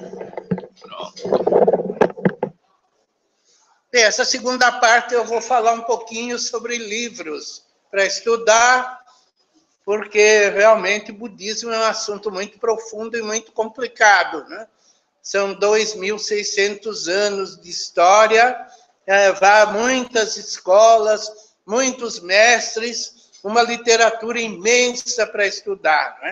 Pronto. Essa segunda parte eu vou falar um pouquinho sobre livros para estudar, porque realmente o budismo é um assunto muito profundo e muito complicado, né? São dois mil e seiscentos anos de história, é, vá muitas escolas, muitos mestres, uma literatura imensa para estudar, né?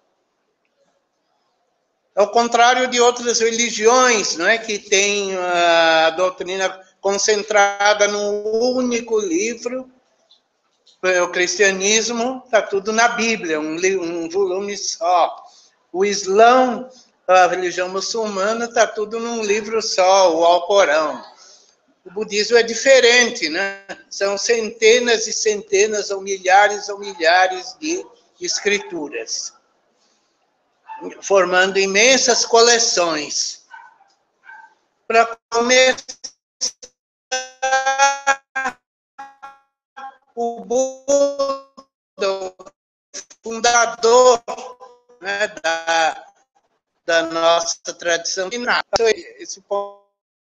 Ao contrário de outras religiões, não é, que tem a doutrina concentrada num único livro, o cristianismo está tudo na Bíblia, um, um volume só. O Islã, a religião muçulmana, está tudo num livro só, o Alcorão. O budismo é diferente, né? São centenas e centenas ou milhares ou milhares de escrituras, formando imensas coleções. Para começar, o Buda, o fundador, né, da, da nossa tradição, esse ponto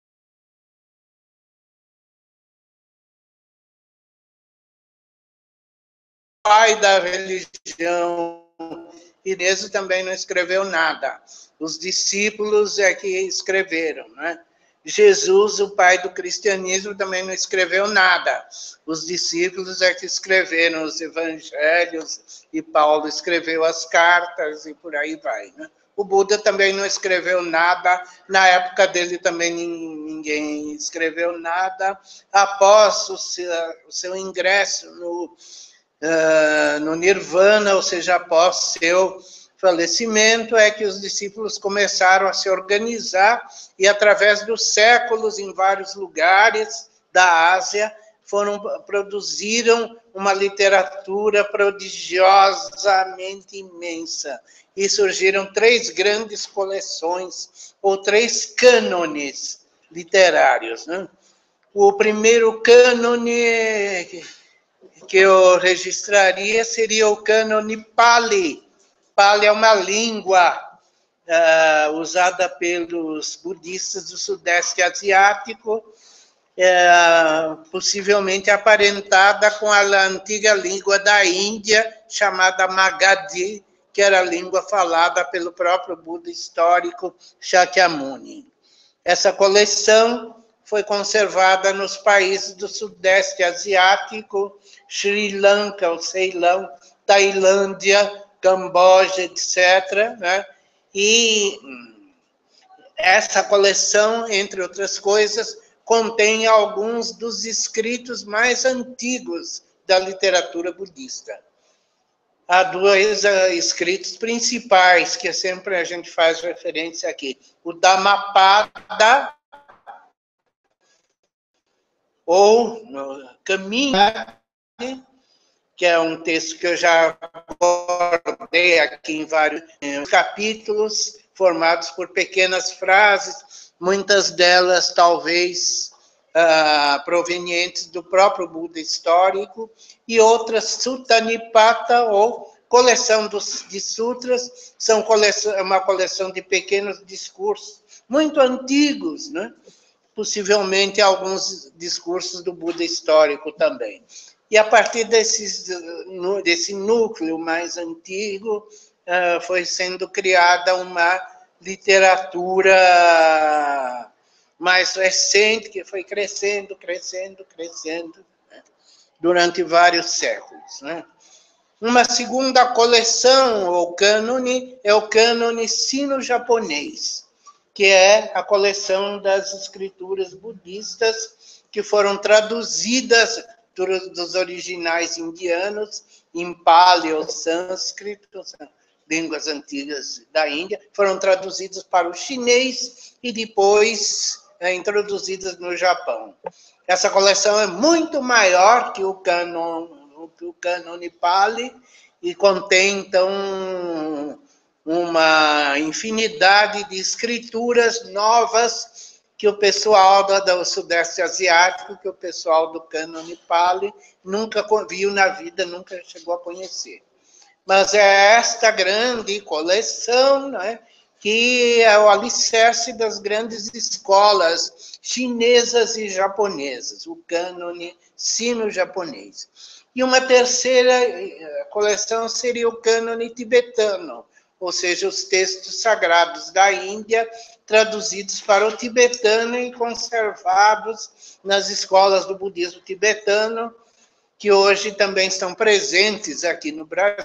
pai da religião chinesa também não escreveu nada. Os discípulos é que escreveram, né? Jesus, o pai do cristianismo, também não escreveu nada. Os discípulos é que escreveram os evangelhos e Paulo escreveu as cartas e por aí vai, né? O Buda também não escreveu nada, na época dele também ninguém escreveu nada. Após o seu, o seu ingresso no, uh, no Nirvana, ou seja, após seu falecimento, é que os discípulos começaram a se organizar e, através dos séculos, em vários lugares da Ásia, foram, produziram uma literatura prodigiosamente imensa. E surgiram três grandes coleções, ou três cânones literários, né? O primeiro cânone que eu registraria seria o cânone Pali. Pali é uma língua uh, usada pelos budistas do Sudeste Asiático, uh, possivelmente aparentada com a antiga língua da Índia, chamada Magadhi, que era a língua falada pelo próprio Buda histórico Shakyamuni. Essa coleção foi conservada nos países do Sudeste Asiático, Sri Lanka, o Ceilão, Tailândia, Camboja, etcétera, né? E essa coleção, entre outras coisas, contém alguns dos escritos mais antigos da literatura budista. Há dois uh, escritos principais, que sempre a gente faz referência aqui. O Dhammapada, ou no Caminho, que é um texto que eu já abordei aqui em vários capítulos, formados por pequenas frases, muitas delas talvez uh, provenientes do próprio Buda histórico, e outras Sutta Nipata, ou coleção dos, de sutras, são coleção, uma coleção de pequenos discursos, muito antigos, né? Possivelmente alguns discursos do Buda histórico também. E a partir desses, desse núcleo mais antigo, foi sendo criada uma literatura mais recente, que foi crescendo, crescendo, crescendo, né, durante vários séculos, né? Uma segunda coleção, ou cânone, é o cânone sino-japonês, que é a coleção das escrituras budistas que foram traduzidas dos originais indianos em Pali ou sânscrito, línguas antigas da Índia, foram traduzidas para o chinês e depois é, introduzidas no Japão. Essa coleção é muito maior que o cânon, que o cânone Pali, e contém, então, uma infinidade de escrituras novas que o pessoal do, do Sudeste Asiático, que o pessoal do cânone Pali nunca viu na vida, nunca chegou a conhecer. Mas é esta grande coleção, né, que é o alicerce das grandes escolas chinesas e japonesas, o cânone sino-japonês. E uma terceira coleção seria o cânone tibetano, ou seja, os textos sagrados da Índia, traduzidos para o tibetano e conservados nas escolas do budismo tibetano, que hoje também estão presentes aqui no Brasil,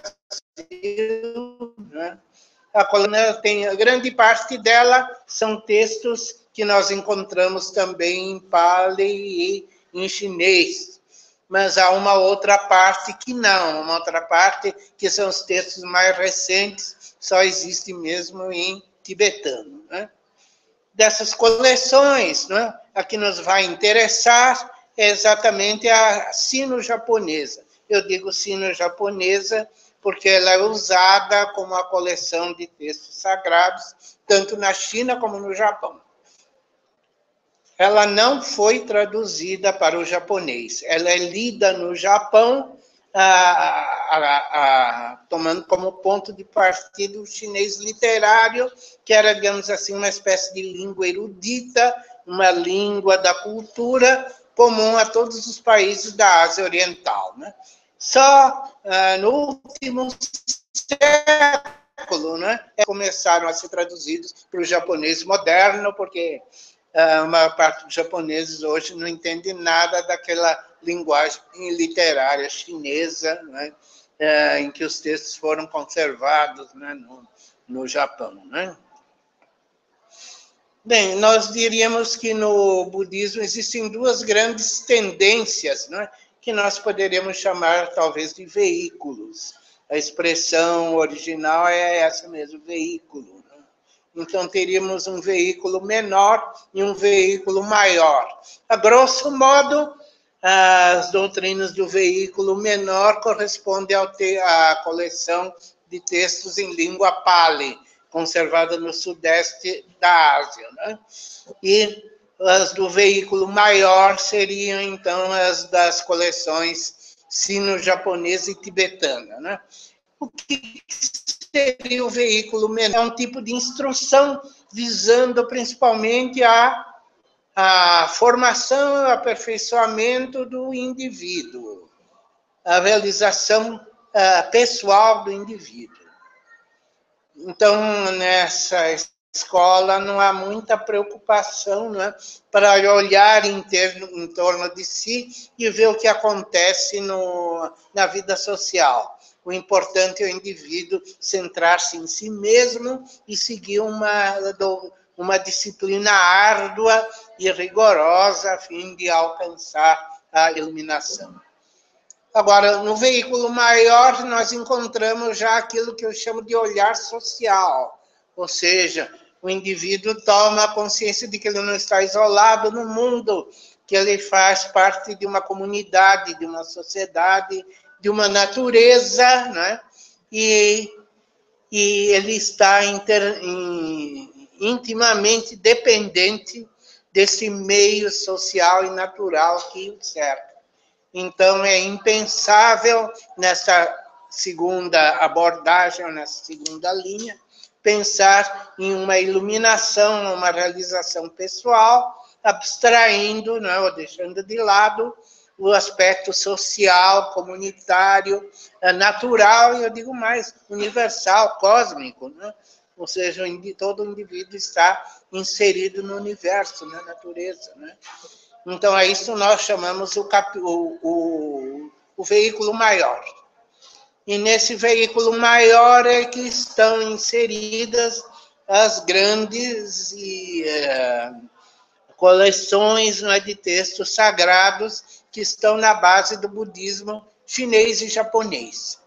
né? A coluna tem, a grande parte dela são textos que nós encontramos também em Pali e em chinês, mas há uma outra parte que não, uma outra parte que são os textos mais recentes, só existe mesmo em tibetano, né? Dessas coleções, né, a que nos vai interessar é exatamente a sino-japonesa. Eu digo sino-japonesa porque ela é usada como a coleção de textos sagrados, tanto na China como no Japão. Ela não foi traduzida para o japonês. Ela é lida no Japão, ah, ah, ah, tomando como ponto de partida o chinês literário, que era, digamos assim, uma espécie de língua erudita, uma língua da cultura comum a todos os países da Ásia Oriental, né? Só ah, no último século, né, começaram a ser traduzidos para o japonês moderno, porque ah, uma parte dos japoneses hoje não entende nada daquela linguagem literária chinesa, né, ah, em que os textos foram conservados, né, no, no Japão, né? Bem, nós diríamos que no budismo existem duas grandes tendências, né, que nós poderíamos chamar, talvez, de veículos. A expressão original é essa mesmo, veículo. Né? Então, teríamos um veículo menor e um veículo maior. A grosso modo, as doutrinas do veículo menor correspondem ao te- à coleção de textos em língua Pali, conservada no sudeste da Ásia, né? E as do veículo maior seriam, então, as das coleções sino-japonesa e tibetana, né? O que seria o veículo menor? É um tipo de instrução visando principalmente a, a formação e o aperfeiçoamento do indivíduo, a realização uh, pessoal do indivíduo. Então, nessa escola não há muita preocupação, né, para olhar em, termo, em torno de si e ver o que acontece no, na vida social. O importante é o indivíduo centrar-se em si mesmo e seguir uma, uma disciplina árdua e rigorosa a fim de alcançar a iluminação. Agora, no veículo maior, nós encontramos já aquilo que eu chamo de olhar social, ou seja, o indivíduo toma consciência de que ele não está isolado no mundo, que ele faz parte de uma comunidade, de uma sociedade, de uma natureza, né? e, e ele está inter, in, intimamente dependente desse meio social e natural que o cerca. Então, é impensável, nessa segunda abordagem, nessa segunda linha, pensar em uma iluminação, uma realização pessoal, abstraindo, né, ou deixando de lado o aspecto social, comunitário, natural, e eu digo mais, universal, cósmico, né? Ou seja, todo indivíduo está inserido no universo, na natureza, né? Então, a isso nós chamamos o, cap... o, o, o veículo maior. E nesse veículo maior é que estão inseridas as grandes e, é, coleções, né, de textos sagrados que estão na base do budismo chinês e japonês.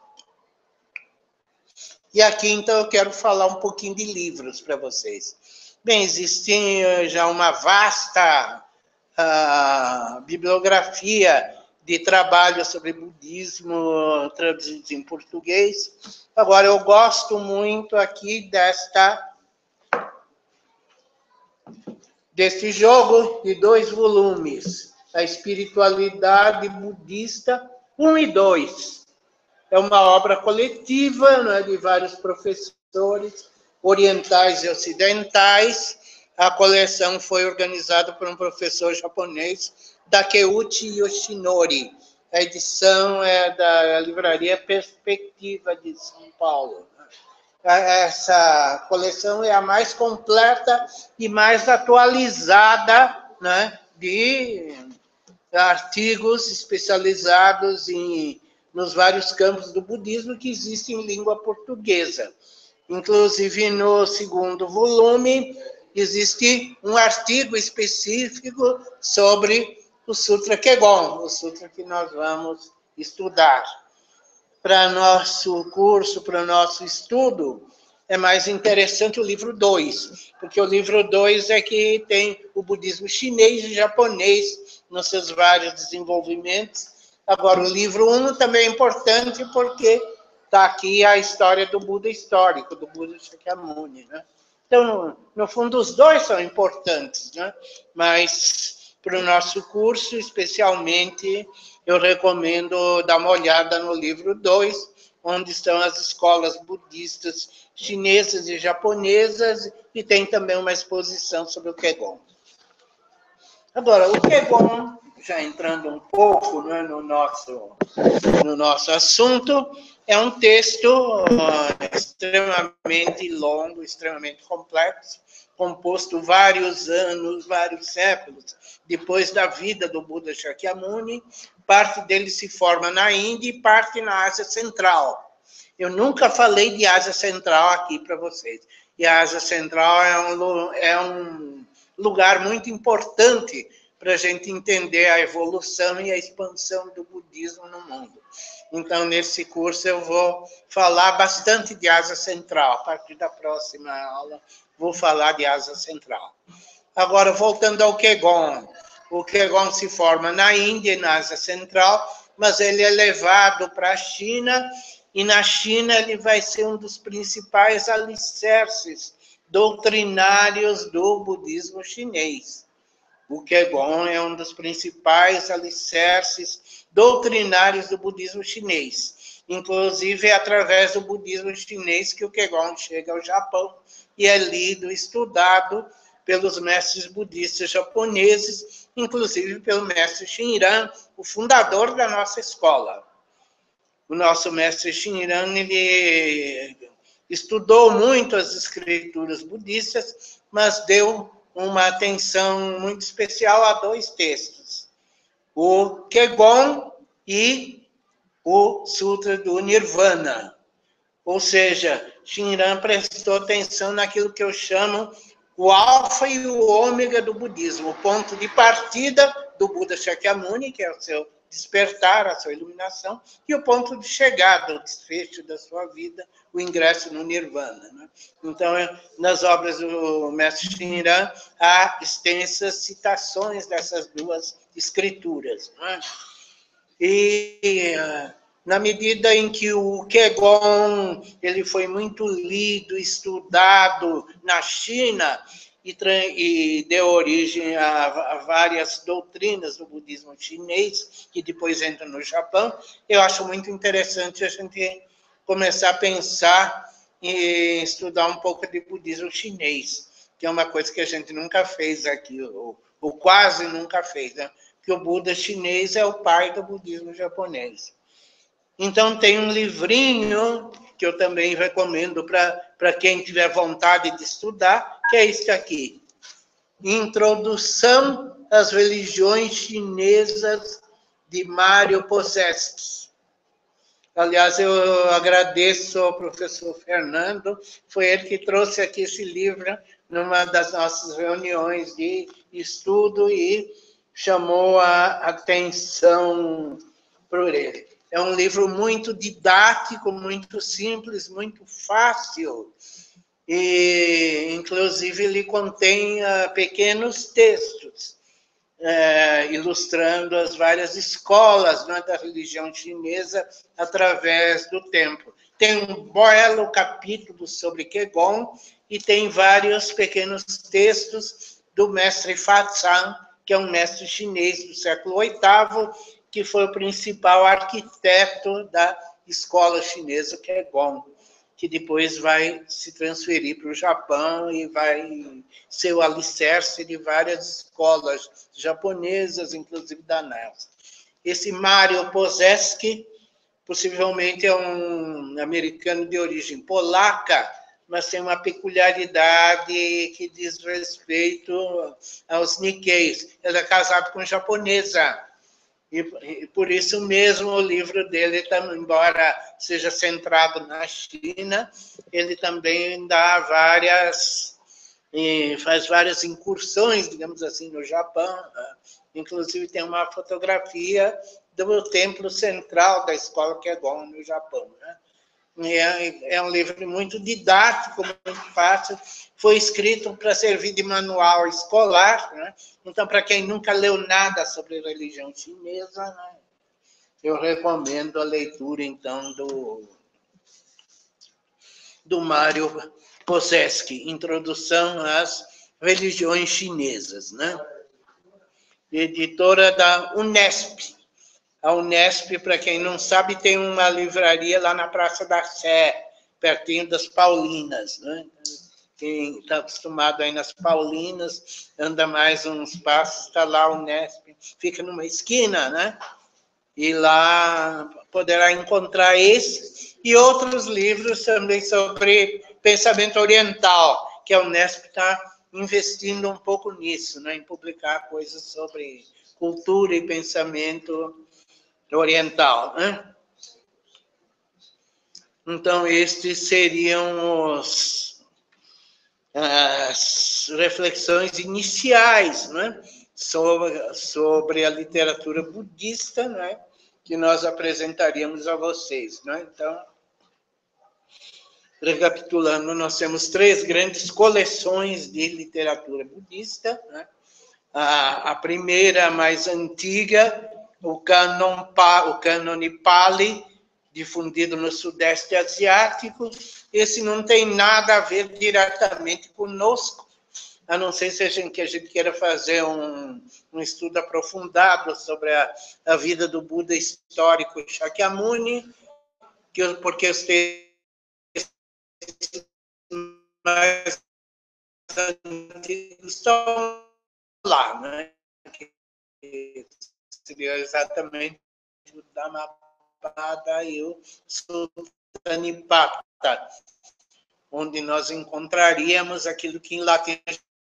E aqui, então, eu quero falar um pouquinho de livros para vocês. Bem, existe já uma vasta a bibliografia de trabalho sobre budismo traduzidos em português. Agora, eu gosto muito aqui desta, deste jogo de dois volumes, A Espiritualidade Budista um e dois. é uma obra coletiva, não é, de vários professores, orientais e ocidentais. A coleção foi organizada por um professor japonês, Takeuchi Yoshinori. A edição é da livraria Perspectiva de São Paulo. Essa coleção é a mais completa e mais atualizada, né, de artigos especializados em, nos vários campos do budismo que existem em língua portuguesa. Inclusive, no segundo volume, existe um artigo específico sobre o Sutra Kegon, o Sutra que nós vamos estudar. Para nosso curso, para o nosso estudo, é mais interessante o livro dois, porque o livro dois é que tem o budismo chinês e japonês nos seus vários desenvolvimentos. Agora, o livro um também é importante porque está aqui a história do Buda histórico, do Buda Shakyamuni, né? Então, no, no fundo, os dois são importantes, né? Mas para o nosso curso, especialmente, eu recomendo dar uma olhada no livro dois, onde estão as escolas budistas chinesas e japonesas, e tem também uma exposição sobre o Kegon. Agora, o Kegon, já entrando um pouco, né, no, nosso, no nosso assunto, é um texto uh, extremamente longo, extremamente complexo, composto vários anos, vários séculos depois da vida do Buda Shakyamuni. Parte dele se forma na Índia e parte na Ásia Central. Eu nunca falei de Ásia Central aqui para vocês. E a Ásia Central é um, é um lugar muito importante para a gente entender a evolução e a expansão do budismo no mundo. Então, nesse curso, eu vou falar bastante de Ásia Central. A partir da próxima aula, vou falar de Ásia Central. Agora, voltando ao Kegon. O Kegon se forma na Índia e na Ásia Central, mas ele é levado para a China, e na China ele vai ser um dos principais alicerces doutrinários do budismo chinês. O Kegon é um dos principais alicerces doutrinários do budismo chinês. Inclusive, é através do budismo chinês que o Kegon chega ao Japão e é lido, estudado pelos mestres budistas japoneses, inclusive pelo mestre Shinran, o fundador da nossa escola. O nosso mestre Shinran, ele estudou muito as escrituras budistas, mas deu uma atenção muito especial a dois textos, o Kegon e o Sutra do Nirvana. Ou seja, Shinran prestou atenção naquilo que eu chamo o alfa e o ômega do budismo, o ponto de partida do Buda Shakyamuni, que é o seu despertar, a sua iluminação, e o ponto de chegada, o desfecho da sua vida, o ingresso no Nirvana, né? Então, nas obras do mestre Shinran, há extensas citações dessas duas escrituras, né? E na medida em que o Kegon ele foi muito lido, estudado na China e, e deu origem a, a várias doutrinas do budismo chinês, que depois entram no Japão, eu acho muito interessante a gente começar a pensar e estudar um pouco de budismo chinês, que é uma coisa que a gente nunca fez aqui, ou, ou quase nunca fez, né? Que o Buda chinês é o pai do budismo japonês. Então, tem um livrinho que eu também recomendo para quem tiver vontade de estudar, que é este aqui. Introdução às religiões chinesas, de Mário Posseschi. Aliás, eu agradeço ao professor Fernando, foi ele que trouxe aqui esse livro numa das nossas reuniões de estudo e chamou a atenção por ele. É um livro muito didático, muito simples, muito fácil. E, inclusive, ele contém uh, pequenos textos, uh, ilustrando as várias escolas, né, da religião chinesa através do tempo. Tem um belo capítulo sobre Kegon e tem vários pequenos textos do mestre Fatzan, que é um mestre chinês do século oitavo, que foi o principal arquiteto da escola chinesa Kegon, que depois vai se transferir para o Japão e vai ser o alicerce de várias escolas japonesas, inclusive da NASA. Esse Mario Pozeski, possivelmente é um americano de origem polaca, mas tem uma peculiaridade que diz respeito aos Nikkeis. Ele é casado com japonesa, e, e por isso mesmo o livro dele, embora seja centrado na China, ele também dá várias, faz várias incursões, digamos assim, no Japão. Inclusive tem uma fotografia do templo central da escola Kegon, no Japão, né? É, é um livro muito didático, muito fácil. Foi escrito para servir de manual escolar, né? Então, para quem nunca leu nada sobre religião chinesa, né? Eu recomendo a leitura, então, do, do Mário Pozeski, Introdução às Religiões Chinesas, né? Editora da Unesp. A Unesp, para quem não sabe, tem uma livraria lá na Praça da Sé, pertinho das Paulinas, né? Quem está acostumado aí nas Paulinas, anda mais uns passos, está lá a Unesp, fica numa esquina, né? E lá poderá encontrar esse e outros livros também sobre pensamento oriental, que a Unesp está investindo um pouco nisso, né? Em publicar coisas sobre cultura e pensamento oriental, né? Então, estes seriam os, as reflexões iniciais, né? sobre, sobre a literatura budista, né? Que nós apresentaríamos a vocês, né? Então, recapitulando, nós temos três grandes coleções de literatura budista, né? A, a primeira, mais antiga, o Canon, o Cânone Pali, difundido no Sudeste Asiático. Esse não tem nada a ver diretamente conosco, a não ser se a gente, que a gente queira fazer um, um estudo aprofundado sobre a, a vida do Buda histórico Shakyamuni, que, porque os textos mais antigos estão lá, né? Que seria exatamente o Dhammapada e o Suttanipata, onde nós encontraríamos aquilo que em latim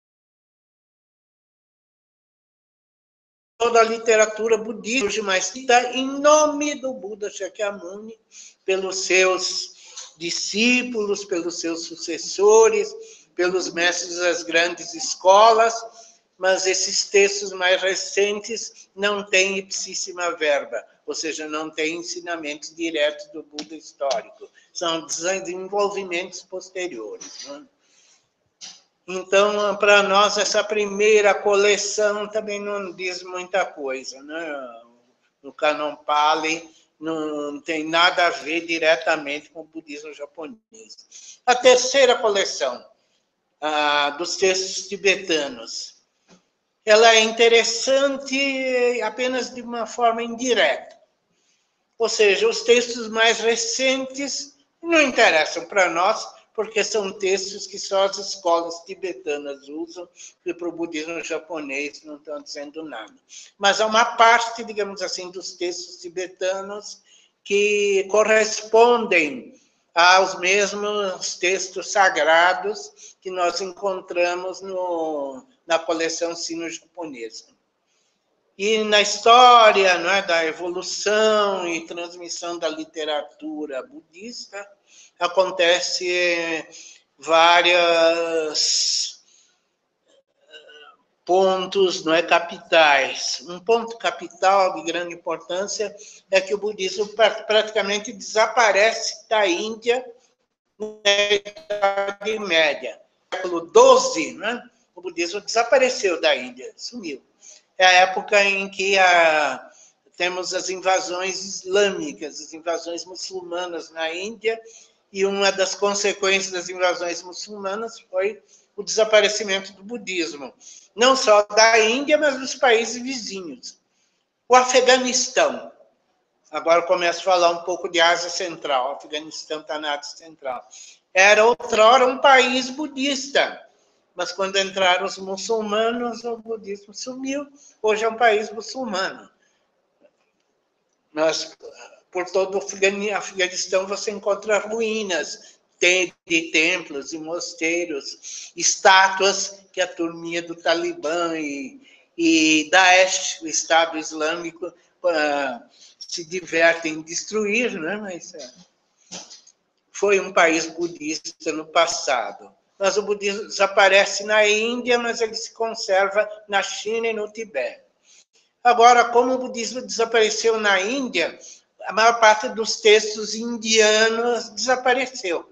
toda a literatura budista surge mais em nome do Buda Shakyamuni, pelos seus discípulos, pelos seus sucessores, pelos mestres das grandes escolas, mas esses textos mais recentes não têm ipsíssima verba, ou seja, não têm ensinamentos diretos do Buda histórico, são desenvolvimentos posteriores, né? Então, para nós, essa primeira coleção também não diz muita coisa, né? No Canon Pali não tem nada a ver diretamente com o budismo japonês. A terceira coleção, a dos textos tibetanos, ela é interessante apenas de uma forma indireta. Ou seja, os textos mais recentes não interessam para nós, porque são textos que só as escolas tibetanas usam, e para o budismo japonês não estão dizendo nada. Mas há uma parte, digamos assim, dos textos tibetanos que correspondem aos mesmos textos sagrados que nós encontramos no, na coleção sino-japonesa. E na história, não é, da evolução e transmissão da literatura budista, acontece vários pontos, não é, capitais. Um ponto capital de grande importância é que o budismo praticamente desaparece da Índia na Idade Média. No século doze, né, o budismo desapareceu da Índia, sumiu. É a época em que a, temos as invasões islâmicas, as invasões muçulmanas na Índia, e uma das consequências das invasões muçulmanas foi o desaparecimento do budismo, não só da Índia, mas dos países vizinhos. O Afeganistão. Agora começo a falar um pouco de Ásia Central. O Afeganistão está na Ásia Central. Era outrora um país budista, mas quando entraram os muçulmanos, o budismo sumiu. Hoje é um país muçulmano. Mas por todo o Afeganistão você encontra ruínas de templos e mosteiros, estátuas que a turminha do Talibã e, e Daesh, o Estado Islâmico, uh, se divertem em destruir, né? Mas uh, foi um país budista no passado. Mas o budismo desaparece na Índia, mas ele se conserva na China e no Tibete. Agora, como o budismo desapareceu na Índia, a maior parte dos textos indianos desapareceu.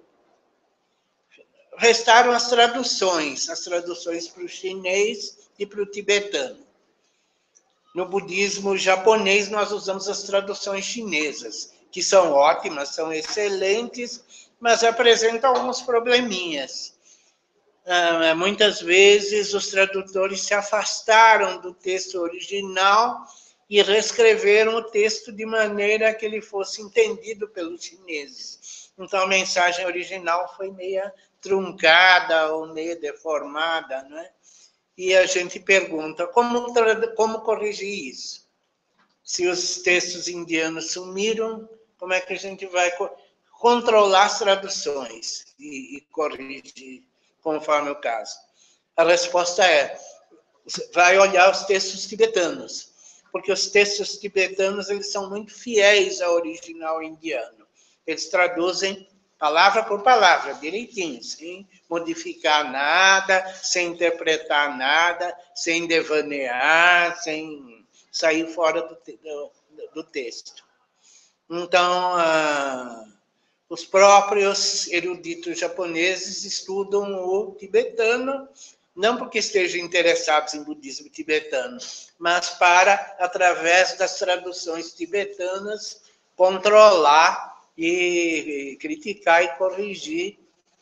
Restaram as traduções, as traduções para o chinês e para o tibetano. No budismo japonês, nós usamos as traduções chinesas, que são ótimas, são excelentes, mas apresentam alguns probleminhas. Ah, muitas vezes os tradutores se afastaram do texto original e reescreveram o texto de maneira que ele fosse entendido pelos chineses. Então, a mensagem original foi meia truncada ou meio deformada, não é? E a gente pergunta, como, como corrigir isso? Se os textos indianos sumiram, como é que a gente vai controlar as traduções e, e corrigir, conforme o caso? A resposta é, vai olhar os textos tibetanos, porque os textos tibetanos eles são muito fiéis ao original indiano. Eles traduzem palavra por palavra, direitinho, sem modificar nada, sem interpretar nada, sem devanear, sem sair fora do, do, do texto. Então, ah, os próprios eruditos japoneses estudam o tibetano, não porque estejam interessados em budismo tibetano, mas para, através das traduções tibetanas, controlar e criticar e corrigir,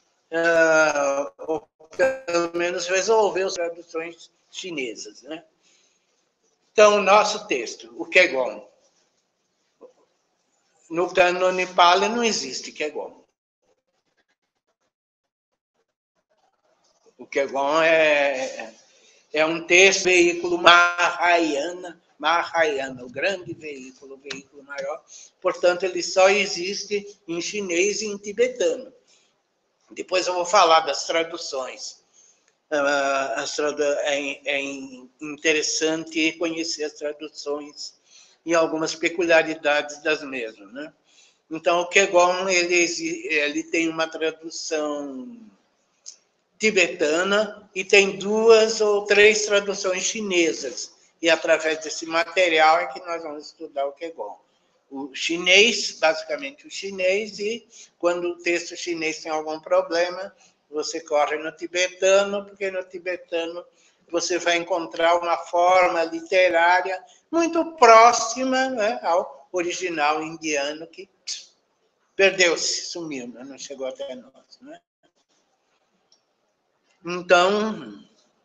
uh, ou pelo menos resolver as traduções chinesas, né? Então, nosso texto, o Kegon. No cânone Pali não existe Kegon. O Kegon é, é um texto, veículo Mahayana, Mahayana, o grande veículo, o veículo maior. Portanto, ele só existe em chinês e em tibetano. Depois eu vou falar das traduções. É interessante conhecer as traduções e algumas peculiaridades das mesmas, né? Então, o Kegon, ele, ele tem uma tradução tibetana e tem duas ou três traduções chinesas. E através desse material é que nós vamos estudar o Kegon. O chinês, basicamente o chinês, e quando o texto chinês tem algum problema, você corre no tibetano, porque no tibetano você vai encontrar uma forma literária muito próxima, né, ao original indiano, que perdeu-se, sumiu, né, não chegou até nós, né? Então,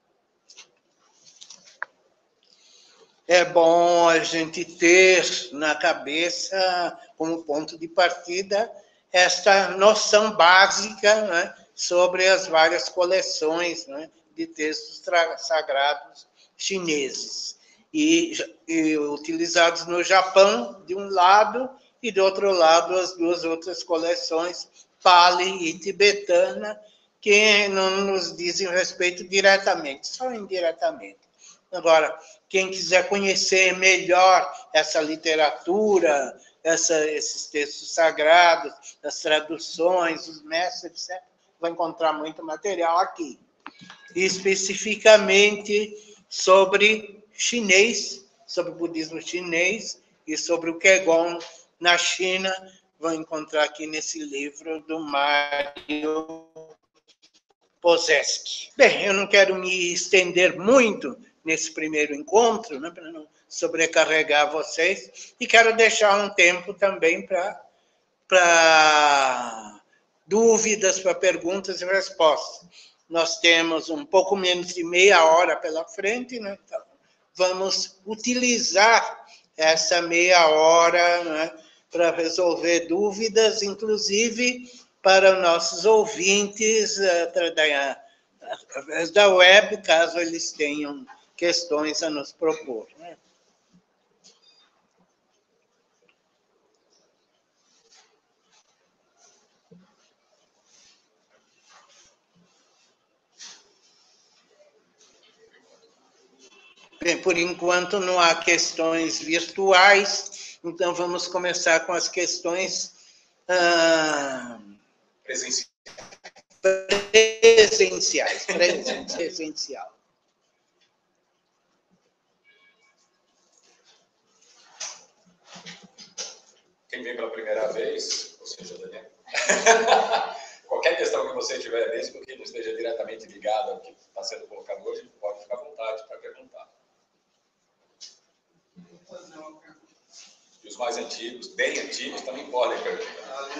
é bom a gente ter na cabeça, como ponto de partida, esta noção básica, né, sobre as várias coleções, né, de textos sagrados chineses, e, e utilizados no Japão, de um lado, e do outro lado, as duas outras coleções, Pali e tibetana, que não nos dizem respeito diretamente, só indiretamente. Agora, quem quiser conhecer melhor essa literatura, essa, esses textos sagrados, as traduções, os mestres, etcétera, vai encontrar muito material aqui. E especificamente sobre chinês, sobre o budismo chinês e sobre o Kegon na China, vão encontrar aqui nesse livro do Mário Pozeski. Bem, eu não quero me estender muito nesse primeiro encontro, né, para não sobrecarregar vocês, e quero deixar um tempo também para para dúvidas, para perguntas e respostas. Nós temos um pouco menos de meia hora pela frente, né? Então, vamos utilizar essa meia hora, né, para resolver dúvidas, inclusive para nossos ouvintes através da web, caso eles tenham questões a nos propor, né? Bem, por enquanto não há questões virtuais, então vamos começar com as questões ah, Presencial. presenciais. Presencial. Quem vem pela primeira vez, ou seja, Daniel, qualquer questão que você tiver, mesmo que não esteja diretamente ligada ao que está sendo colocado hoje, pode ficar à vontade para perguntar. E os mais antigos, bem antigos, também podem perguntar.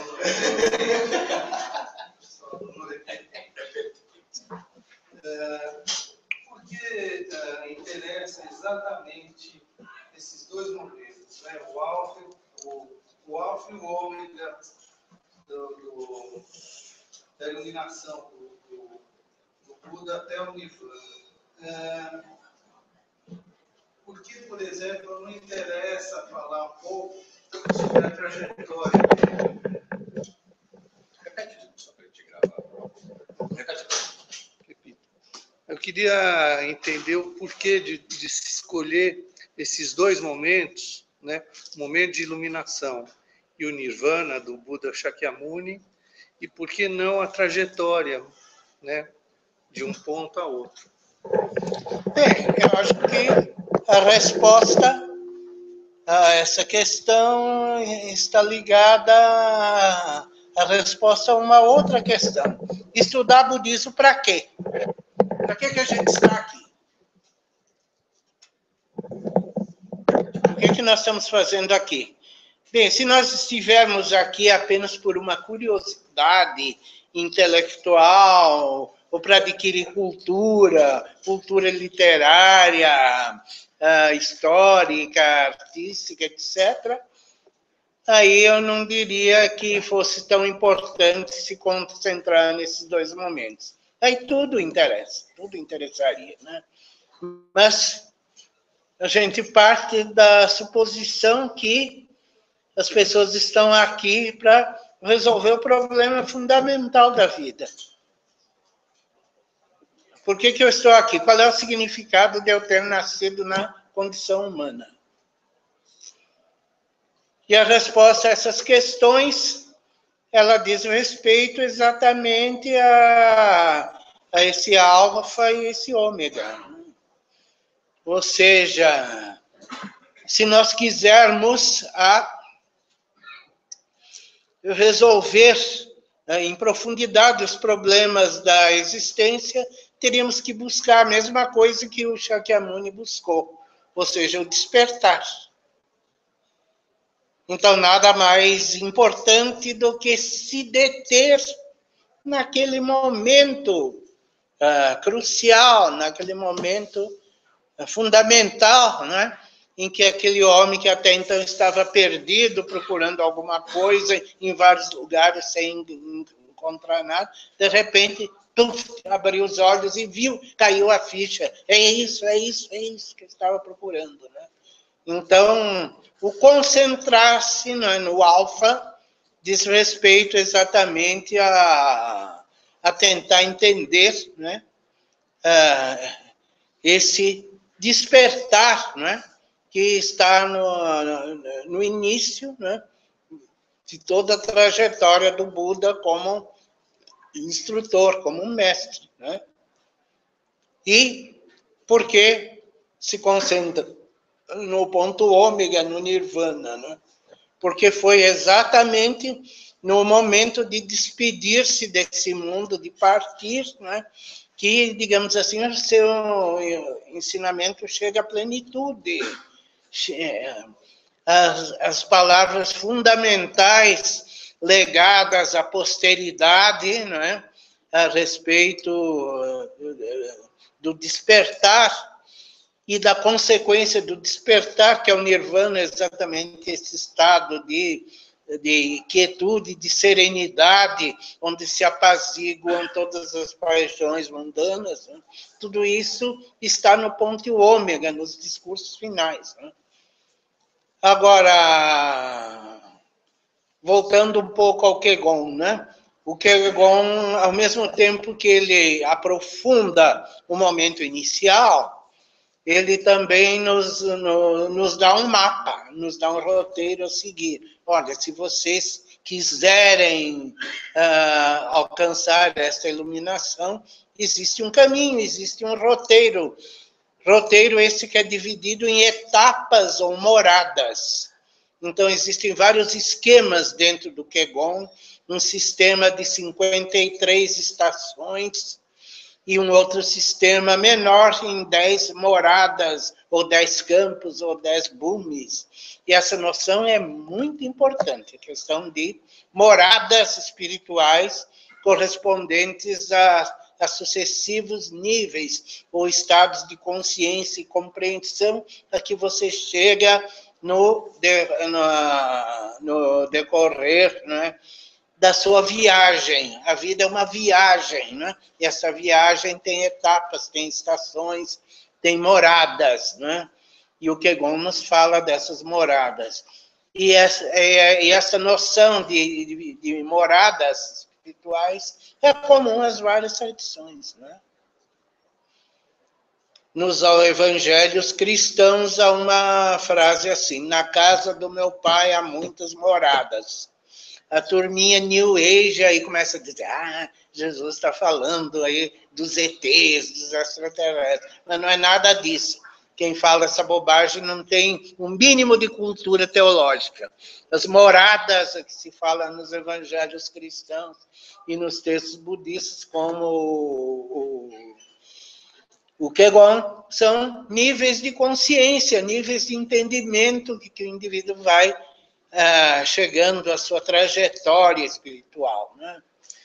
É, porque é, interessa exatamente esses dois momentos, né? O alfa, o, o alfa e o ômega do, do, da iluminação do, do, do Buda até o Nirvana. É, porque, por exemplo, não interessa falar um pouco sobre a trajetória dele. Repete só para a gente gravar. Repete. Eu queria entender o porquê de, de se escolher esses dois momentos, né? O momento de iluminação e o Nirvana do Buda Shakyamuni, e por que não a trajetória, né? De um ponto a outro. Bem, eu acho que a resposta a essa questão está ligada à resposta a uma outra questão. Estudar budismo para quê? Para que, que a gente está aqui? O que, que nós estamos fazendo aqui? Bem, se nós estivermos aqui apenas por uma curiosidade intelectual, ou para adquirir cultura, cultura literária, uh, histórica, artística, etcétera, aí eu não diria que fosse tão importante se concentrar nesses dois momentos. Aí tudo interessa, tudo interessaria, né? Mas a gente parte da suposição que as pessoas estão aqui para resolver o problema fundamental da vida. Por que que eu estou aqui? Qual é o significado de eu ter nascido na condição humana? E a resposta a essas questões, ela diz respeito exatamente a, a esse alfa e esse ômega. Ou seja, se nós quisermos a resolver em profundidade os problemas da existência, teríamos que buscar a mesma coisa que o Shakyamuni buscou, ou seja, o despertar. Então, nada mais importante do que se deter naquele momento uh, crucial, naquele momento uh, fundamental, né? Em que aquele homem que até então estava perdido, procurando alguma coisa em vários lugares sem encontrar nada, de repente, tuf, abriu os olhos e viu, caiu a ficha. É isso, é isso, é isso que estava procurando, né? Então, o concentrar-se no, no alfa diz respeito exatamente a, a tentar entender, né, uh, esse despertar, né, que está no, no, no início, né, de toda a trajetória do Buda como instrutor, como mestre, né? E por que se concentra no ponto ômega, no Nirvana, né? Porque foi exatamente no momento de despedir-se desse mundo, de partir, né, que, digamos assim, o seu ensinamento chega à plenitude. As, as palavras fundamentais legadas à posteridade, né, a respeito do despertar, e da consequência do despertar, que é o nirvana, exatamente esse estado de, de quietude, de serenidade, onde se apaziguam todas as paixões mundanas, né? Tudo isso está no ponto ômega, nos discursos finais, né? Agora, voltando um pouco ao Qigong, né? O Qigong, ao mesmo tempo que ele aprofunda o momento inicial, ele também nos, no, nos dá um mapa, nos dá um roteiro a seguir. Olha, se vocês quiserem uh, alcançar essa iluminação, existe um caminho, existe um roteiro. Roteiro esse que é dividido em etapas ou moradas. Então, existem vários esquemas dentro do Qigong, um sistema de cinquenta e três estações, e um outro sistema menor em dez moradas, ou dez campos, ou dez bumes. E essa noção é muito importante, a questão de moradas espirituais correspondentes a, a sucessivos níveis, ou estados de consciência e compreensão a que você chega no, de, no, no decorrer, né, da sua viagem. A vida é uma viagem, né? E essa viagem tem etapas, tem estações, tem moradas, né? E o Qigong nos fala dessas moradas. E essa, e essa noção de, de, de moradas espirituais é comum às várias tradições, né? Nos evangelhos cristãos há uma frase assim: na casa do meu pai há muitas moradas. A turminha New Age aí começa a dizer, ah, Jesus está falando aí dos E Tês, dos extraterrestres. Mas não é nada disso. Quem fala essa bobagem não tem um mínimo de cultura teológica. As moradas que se fala nos evangelhos cristãos e nos textos budistas, como o, o, o Qigong, são níveis de consciência, níveis de entendimento que, que o indivíduo vai Ah, chegando à sua trajetória espiritual, né?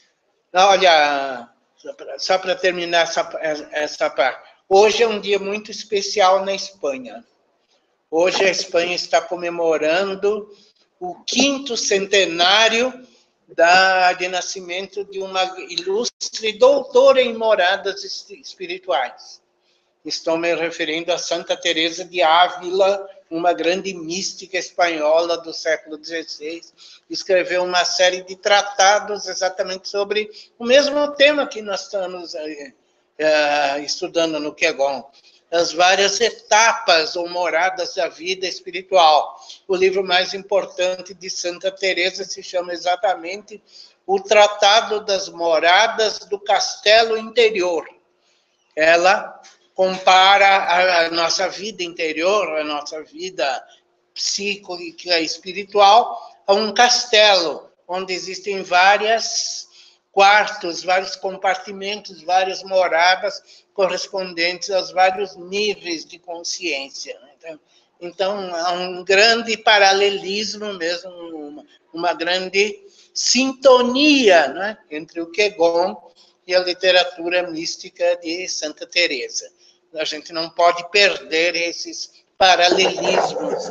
Olha, só para terminar essa, essa parte, hoje é um dia muito especial na Espanha. Hoje a Espanha está comemorando o quinto centenário da, de nascimento de uma ilustre doutora em moradas espirituais. Estou me referindo a Santa Teresa de Ávila, uma grande mística espanhola do século dezesseis, escreveu uma série de tratados exatamente sobre o mesmo tema que nós estamos é, é, estudando no Qigong, as várias etapas ou moradas da vida espiritual. O livro mais importante de Santa Teresa se chama exatamente O Tratado das Moradas do Castelo Interior. Ela compara a nossa vida interior, a nossa vida psíquica e espiritual, a um castelo, onde existem vários quartos, vários compartimentos, várias moradas correspondentes aos vários níveis de consciência. Então, então há um grande paralelismo mesmo, uma, uma grande sintonia, né, entre o Qigong e a literatura mística de Santa Teresa. A gente não pode perder esses paralelismos,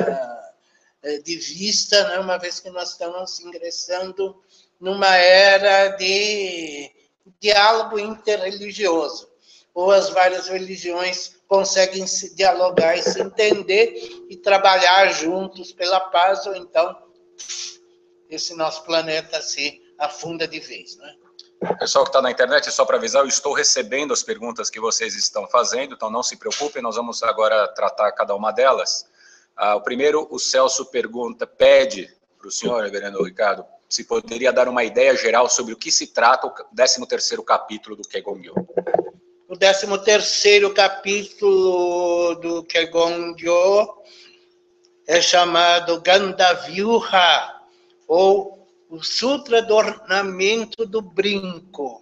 né, de vista, né, uma vez que nós estamos ingressando numa era de diálogo interreligioso, ou as várias religiões conseguem se dialogar e se entender e trabalhar juntos pela paz, ou então esse nosso planeta se afunda de vez, né? Pessoal que está na internet, só para avisar, eu estou recebendo as perguntas que vocês estão fazendo, então não se preocupem, nós vamos agora tratar cada uma delas. Ah, o primeiro, o Celso pergunta, pede para o senhor, reverendo Ricardo, se poderia dar uma ideia geral sobre o que se trata o décimo terceiro capítulo do Qigong-gyo. O décimo terceiro capítulo do Qigong-gyo é chamado Gandavyuha, ou o Sutra do Ornamento do Brinco.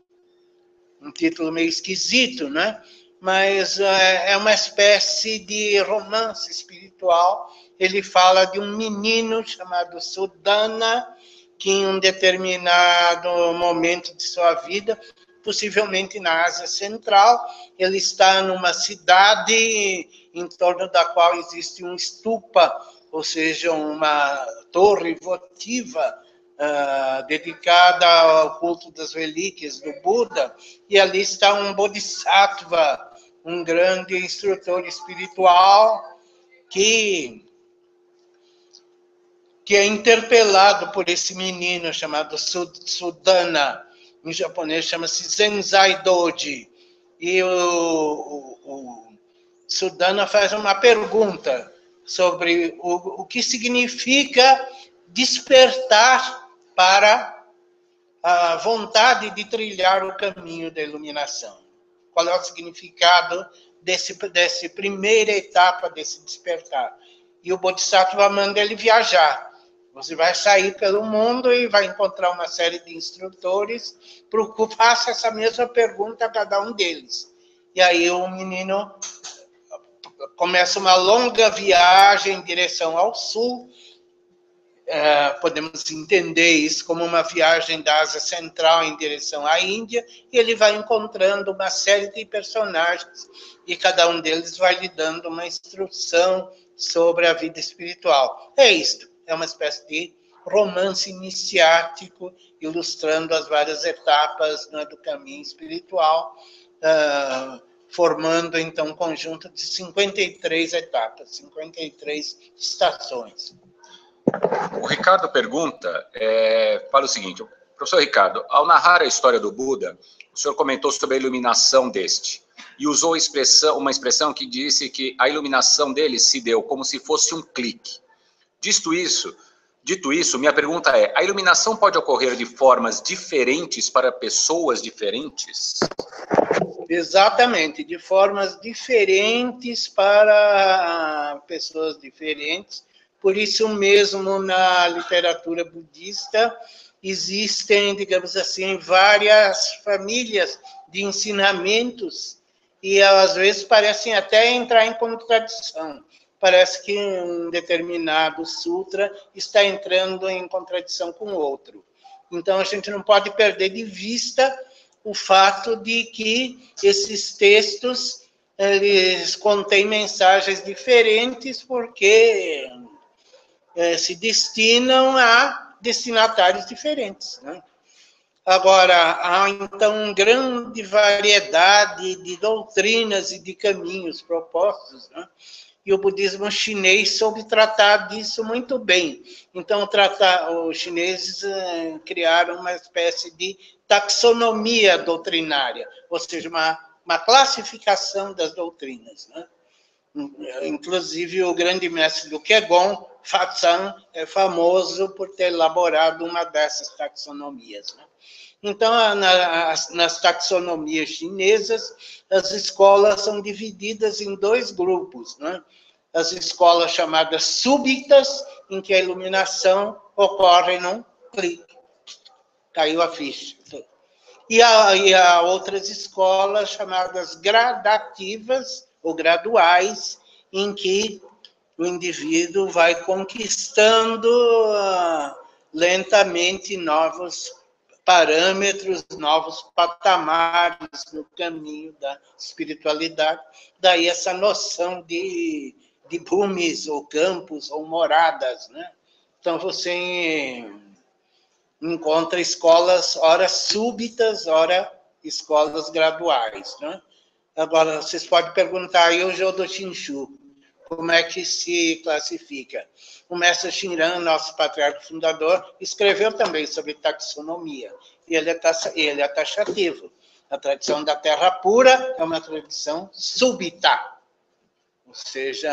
Um título meio esquisito, né? Mas é uma espécie de romance espiritual. Ele fala de um menino chamado Sudana, que em um determinado momento de sua vida possivelmente na Ásia Central. Ele está numa cidade em torno da qual existe um stupa, ou seja, uma torre votiva, Uh, dedicada ao culto das relíquias do Buda, e ali está um Bodhisattva, um grande instrutor espiritual, que, que é interpelado por esse menino chamado Sudana, em japonês chama-se Zenzai Doji, e o, o, o Sudana faz uma pergunta sobre o, o que significa despertar para a vontade de trilhar o caminho da iluminação. Qual é o significado desse, dessa primeira etapa desse despertar? E o Bodhisattva manda ele viajar. Você vai sair pelo mundo e vai encontrar uma série de instrutores, faça essa mesma pergunta a cada um deles. E aí o menino começa uma longa viagem em direção ao sul. É, podemos entender isso como uma viagem da Ásia Central em direção à Índia, e ele vai encontrando uma série de personagens, e cada um deles vai lhe dando uma instrução sobre a vida espiritual. É isto, é uma espécie de romance iniciático, ilustrando as várias etapas, né, do caminho espiritual, uh, formando, então, um conjunto de cinquenta e três etapas, cinquenta e três estações. O Ricardo pergunta, é, fala o seguinte: professor Ricardo, ao narrar a história do Buda, o senhor comentou sobre a iluminação deste, e usou a expressão, uma expressão que disse que a iluminação dele se deu como se fosse um clique. Dito isso, dito isso, minha pergunta é, a iluminação pode ocorrer de formas diferentes para pessoas diferentes? Exatamente, de formas diferentes para pessoas diferentes. Por isso mesmo, na literatura budista, existem, digamos assim, várias famílias de ensinamentos, e às vezes parecem até entrar em contradição. Parece que um determinado sutra está entrando em contradição com o outro. Então, a gente não pode perder de vista o fato de que esses textos, eles contêm mensagens diferentes, porque é, se destinam a destinatários diferentes, né? Agora, há, então, uma grande variedade de doutrinas e de caminhos propostos, né? E o budismo chinês soube tratar disso muito bem. Então, tratar, os chineses eh, criaram uma espécie de taxonomia doutrinária, ou seja, uma, uma classificação das doutrinas, né? Inclusive, o grande mestre do Qigong, Fatzan, é famoso por ter elaborado uma dessas taxonomias, né? Então, nas, nas taxonomias chinesas, as escolas são divididas em dois grupos, né? As escolas chamadas súbitas, em que a iluminação ocorre num clique. Caiu a ficha. E há, e há outras escolas chamadas gradativas, ou graduais, em que o indivíduo vai conquistando uh, lentamente novos parâmetros, novos patamares no caminho da espiritualidade. Daí essa noção de, de bhumis, ou campos, ou moradas, né? Então, você encontra escolas, ora súbitas, ora escolas graduais, né? Agora, vocês podem perguntar, e o Jodo Shinshu, como é que se classifica? O mestre Shinran, nosso patriarca fundador, escreveu também sobre taxonomia, e ele é, taxa, ele é taxativo. A tradição da terra pura é uma tradição súbita, ou seja,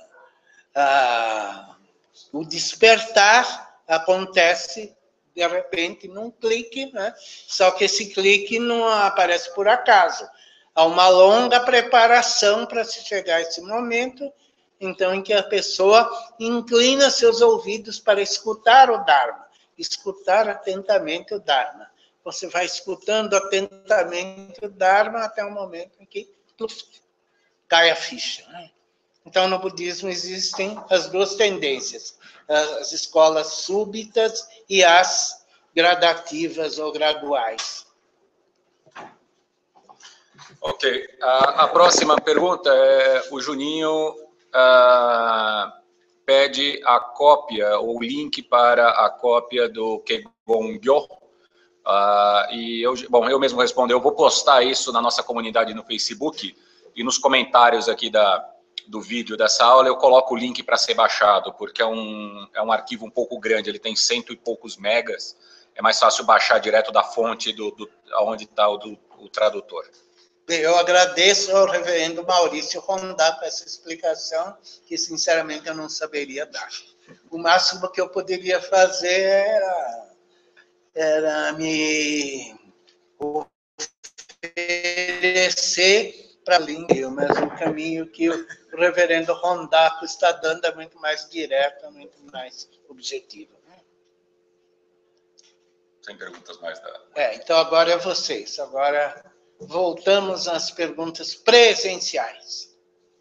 a, o despertar acontece de repente num clique, né? Só que esse clique não aparece por acaso. Há uma longa preparação para se chegar a esse momento, então, em que a pessoa inclina seus ouvidos para escutar o Dharma, escutar atentamente o Dharma. Você vai escutando atentamente o Dharma até o momento em que pluf, cai a ficha, né? Então, no budismo existem as duas tendências, as escolas súbitas e as gradativas ou graduais. Ok. A, a próxima pergunta é o Juninho uh, pede a cópia, ou o link para a cópia do Kegongyo. Uh, e eu, bom, eu mesmo respondo, eu vou postar isso na nossa comunidade no Facebook e nos comentários aqui da, do vídeo dessa aula eu coloco o link para ser baixado, porque é um, é um arquivo um pouco grande, ele tem cento e poucos megas, é mais fácil baixar direto da fonte do, do, onde está o, do, o tradutor. Bem, eu agradeço ao reverendo Maurício Rondá por essa explicação, que sinceramente eu não saberia dar. O máximo que eu poderia fazer era, era me oferecer para a língua, mas o caminho que o reverendo Rondaco está dando é muito mais direto, é muito mais objetivo. Sem perguntas mais da... É, então agora é vocês. Agora voltamos às perguntas presenciais.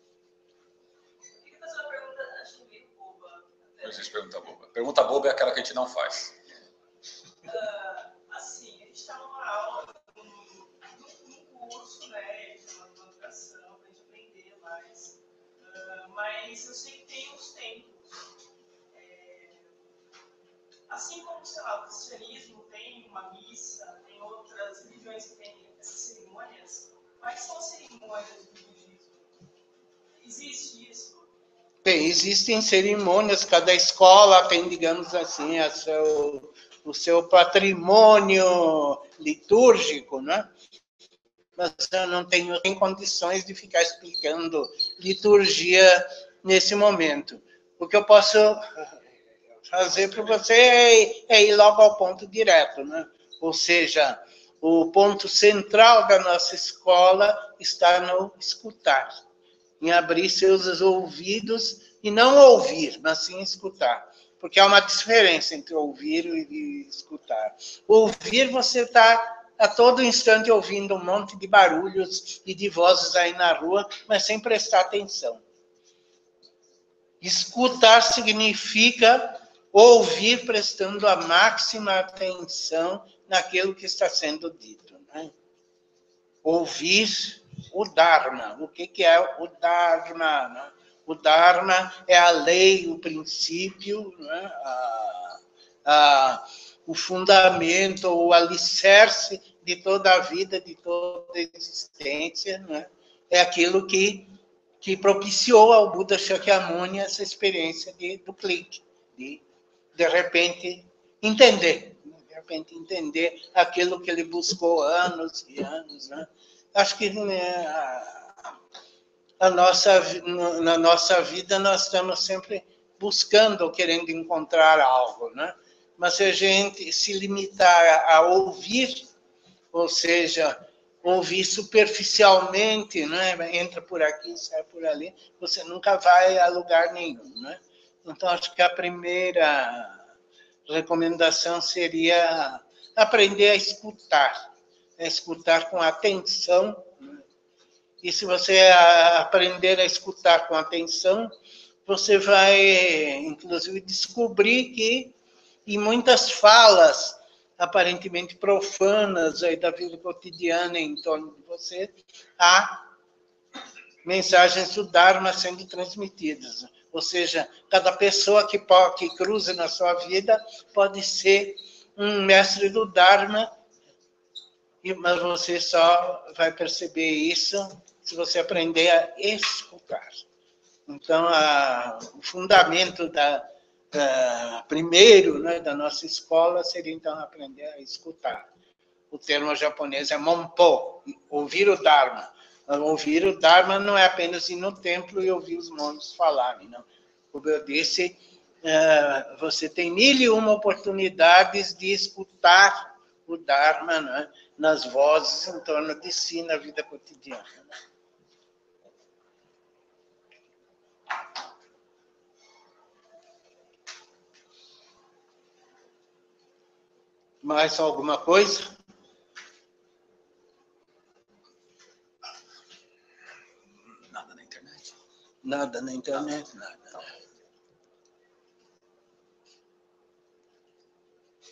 Eu queria fazer uma pergunta, acho meio boba. Não existe pergunta boba. Pergunta boba é aquela que a gente não faz. Uh, assim, a gente está numa aula, num, num curso, né, de uma educação, para a gente aprender mais. Uh, mas eu sei que tem os tempos. É, assim como, sei lá, o cristianismo tem uma missa, tem outras religiões que têm essas cerimônias. Quais são as cerimônias do budismo? Existe isso? Bem, existem cerimônias, cada escola tem, digamos assim, a seu, o seu patrimônio litúrgico, né? Mas eu não tenho nem condições de ficar explicando liturgia nesse momento. O que eu posso fazer para você é, é ir logo ao ponto direto, né? Ou seja, o ponto central da nossa escola está no escutar, em abrir seus ouvidos e não ouvir, mas sim escutar. Porque há uma diferença entre ouvir e escutar. Ouvir, você está a todo instante ouvindo um monte de barulhos e de vozes aí na rua, mas sem prestar atenção. Escutar significa ouvir prestando a máxima atenção naquilo que está sendo dito, né? Ouvir o Dharma. O que, que é o Dharma? Né? O Dharma é a lei, o princípio, né? a, a, o fundamento, o alicerce de toda a vida, de toda a existência. Né? É aquilo que, que propiciou ao Buda Shakyamuni essa experiência de, do clique, de, de repente, entender. De repente, entender aquilo que ele buscou anos e anos, né? Acho que né, a, a nossa, na nossa vida nós estamos sempre buscando, querendo encontrar algo, né? Mas se a gente se limitar a ouvir, ou seja, ouvir superficialmente, né? Entra por aqui, sai por ali, você nunca vai a lugar nenhum, né? Então, acho que a primeira recomendação seria aprender a escutar, a escutar com atenção. E se você aprender a escutar com atenção, você vai, inclusive, descobrir que em muitas falas aparentemente profanas aí da vida cotidiana em torno de você, há mensagens do Dharma sendo transmitidas. Ou seja, cada pessoa que, pode, que cruza na sua vida pode ser um mestre do Dharma, mas você só vai perceber isso se você aprender a escutar. Então, a, o fundamento da, da, primeiro, né, da nossa escola seria, então, aprender a escutar. O termo japonês é monpo, ouvir o Dharma. Ouvir o Dharma não é apenas ir no templo e ouvir os monges falarem, não. Como eu disse, você tem mil e uma oportunidades de escutar o Dharma, né, nas vozes em torno de si, na vida cotidiana. Mais alguma coisa? Nada na internet. Nada na internet, nada.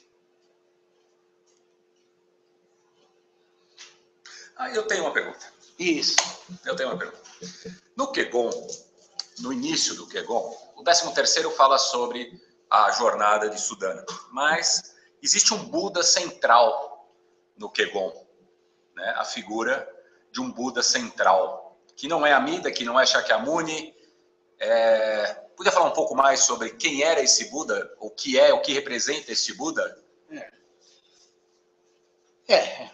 Ah, eu tenho uma pergunta. Isso. Eu tenho uma pergunta. No Qigong, no início do Qigong, o décimo terceiro fala sobre a jornada de Sudana, mas existe um Buda central no Qigong, né? A figura de um Buda central, que não é Amida, que não é Shakyamuni. É... Podia falar um pouco mais sobre quem era esse Buda, o que é, o que representa esse Buda? É. É.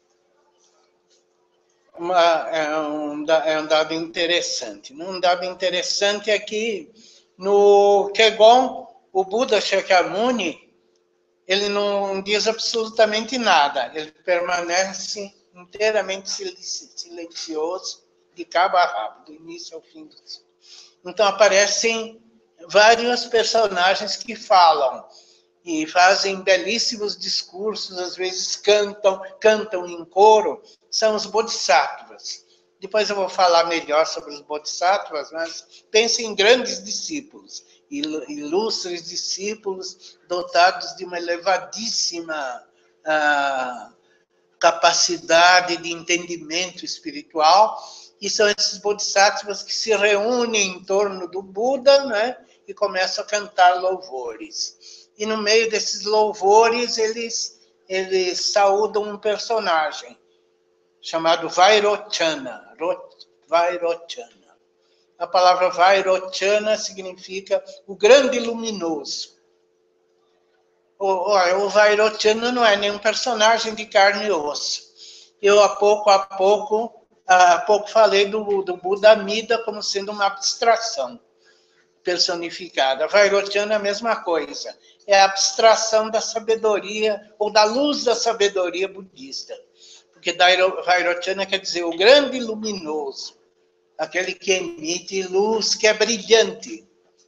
Uma, é, um, é um dado interessante. Um dado interessante é que no Qigong, o Buda Shakyamuni, ele não diz absolutamente nada. Ele permanece inteiramente silencioso, de cabo a rabo, do início ao fim. Então, aparecem vários personagens que falam e fazem belíssimos discursos, às vezes cantam, cantam em coro, são os bodhisattvas. Depois eu vou falar melhor sobre os bodhisattvas, mas pensem em grandes discípulos, ilustres discípulos dotados de uma elevadíssima ah, capacidade de entendimento espiritual, e são esses bodhisattvas que se reúnem em torno do Buda, né, e começam a cantar louvores. E no meio desses louvores, eles, eles saúdam um personagem chamado Vairochana. Vairochana. A palavra Vairochana significa o grande luminoso. O, o, o Vairochana não é nenhum personagem de carne e osso. Eu, há pouco a pouco, há pouco falei do, do Buda Amida como sendo uma abstração personificada. Vairochana é a mesma coisa. É a abstração da sabedoria, ou da luz da sabedoria budista. Porque Vairochana quer dizer o grande luminoso, aquele que emite luz, que é brilhante.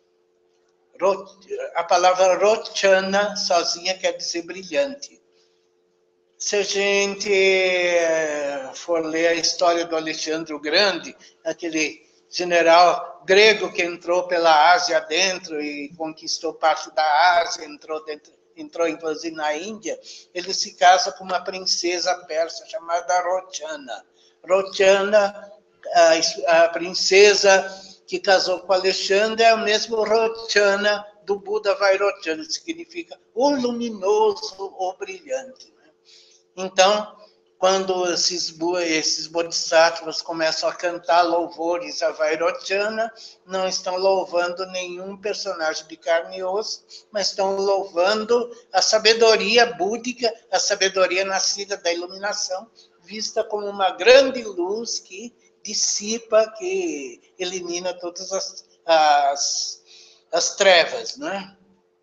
A palavra Rochana, sozinha, quer dizer brilhante. Se a gente for ler a história do Alexandre o Grande, aquele general grego que entrou pela Ásia dentro e conquistou parte da Ásia, entrou, dentro, entrou inclusive na Índia, ele se casa com uma princesa persa chamada Rochana. Rochana, a, a princesa que casou com Alexandre, é o mesmo Rochana do Buda Vairochana, significa o luminoso ou brilhante. Né? Então, quando esses, esses bodhisattvas começam a cantar louvores a Vairochana, não estão louvando nenhum personagem de carne e osso, mas estão louvando a sabedoria búdica, a sabedoria nascida da iluminação, vista como uma grande luz que dissipa, que elimina todas as, as, as trevas, né?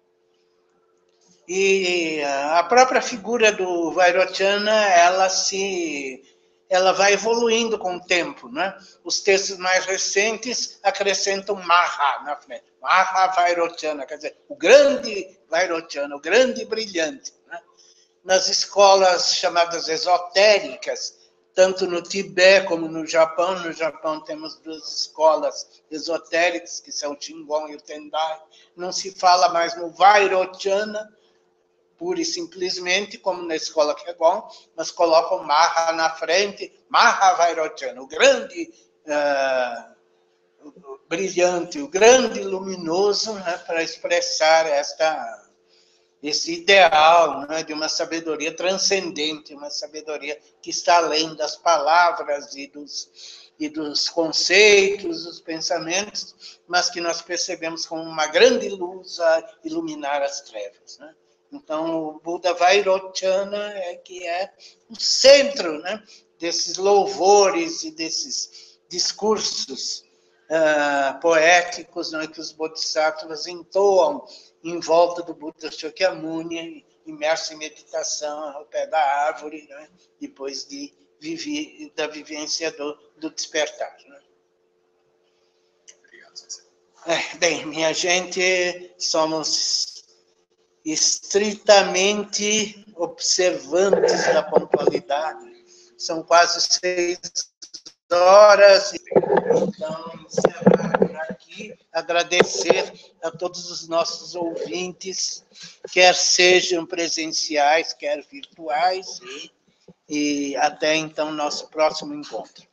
E a própria figura do Vairochana, ela se, ela vai evoluindo com o tempo, né? Os textos mais recentes acrescentam Maha na frente. Maha Vairochana, quer dizer, o grande Vairochana, o grande brilhante. Né? Nas escolas chamadas esotéricas, tanto no Tibete como no Japão, no Japão temos duas escolas esotéricas, que são o Shingon e o Tendai, não se fala mais no Vairochana, pura e simplesmente, como na escola Qigong, mas colocam Maha na frente, Maha Vairochana, o grande uh, o brilhante, o grande luminoso, né, para expressar esta, esse ideal, né, de uma sabedoria transcendente, uma sabedoria que está além das palavras e dos, e dos conceitos, dos pensamentos, mas que nós percebemos como uma grande luz a iluminar as trevas, né? Então, o Buda Vairochana é que é o centro, né, desses louvores e desses discursos uh, poéticos, né, que os bodhisattvas entoam em volta do Buda Shakyamuni, imerso em meditação ao pé da árvore, né, depois de viver, da vivência do, do despertar. Né? É, bem, minha gente, somos estritamente observantes da pontualidade. São quase seis horas. Então, encerrar por aqui, agradecer a todos os nossos ouvintes, quer sejam presenciais, quer virtuais, e, e até então nosso próximo encontro.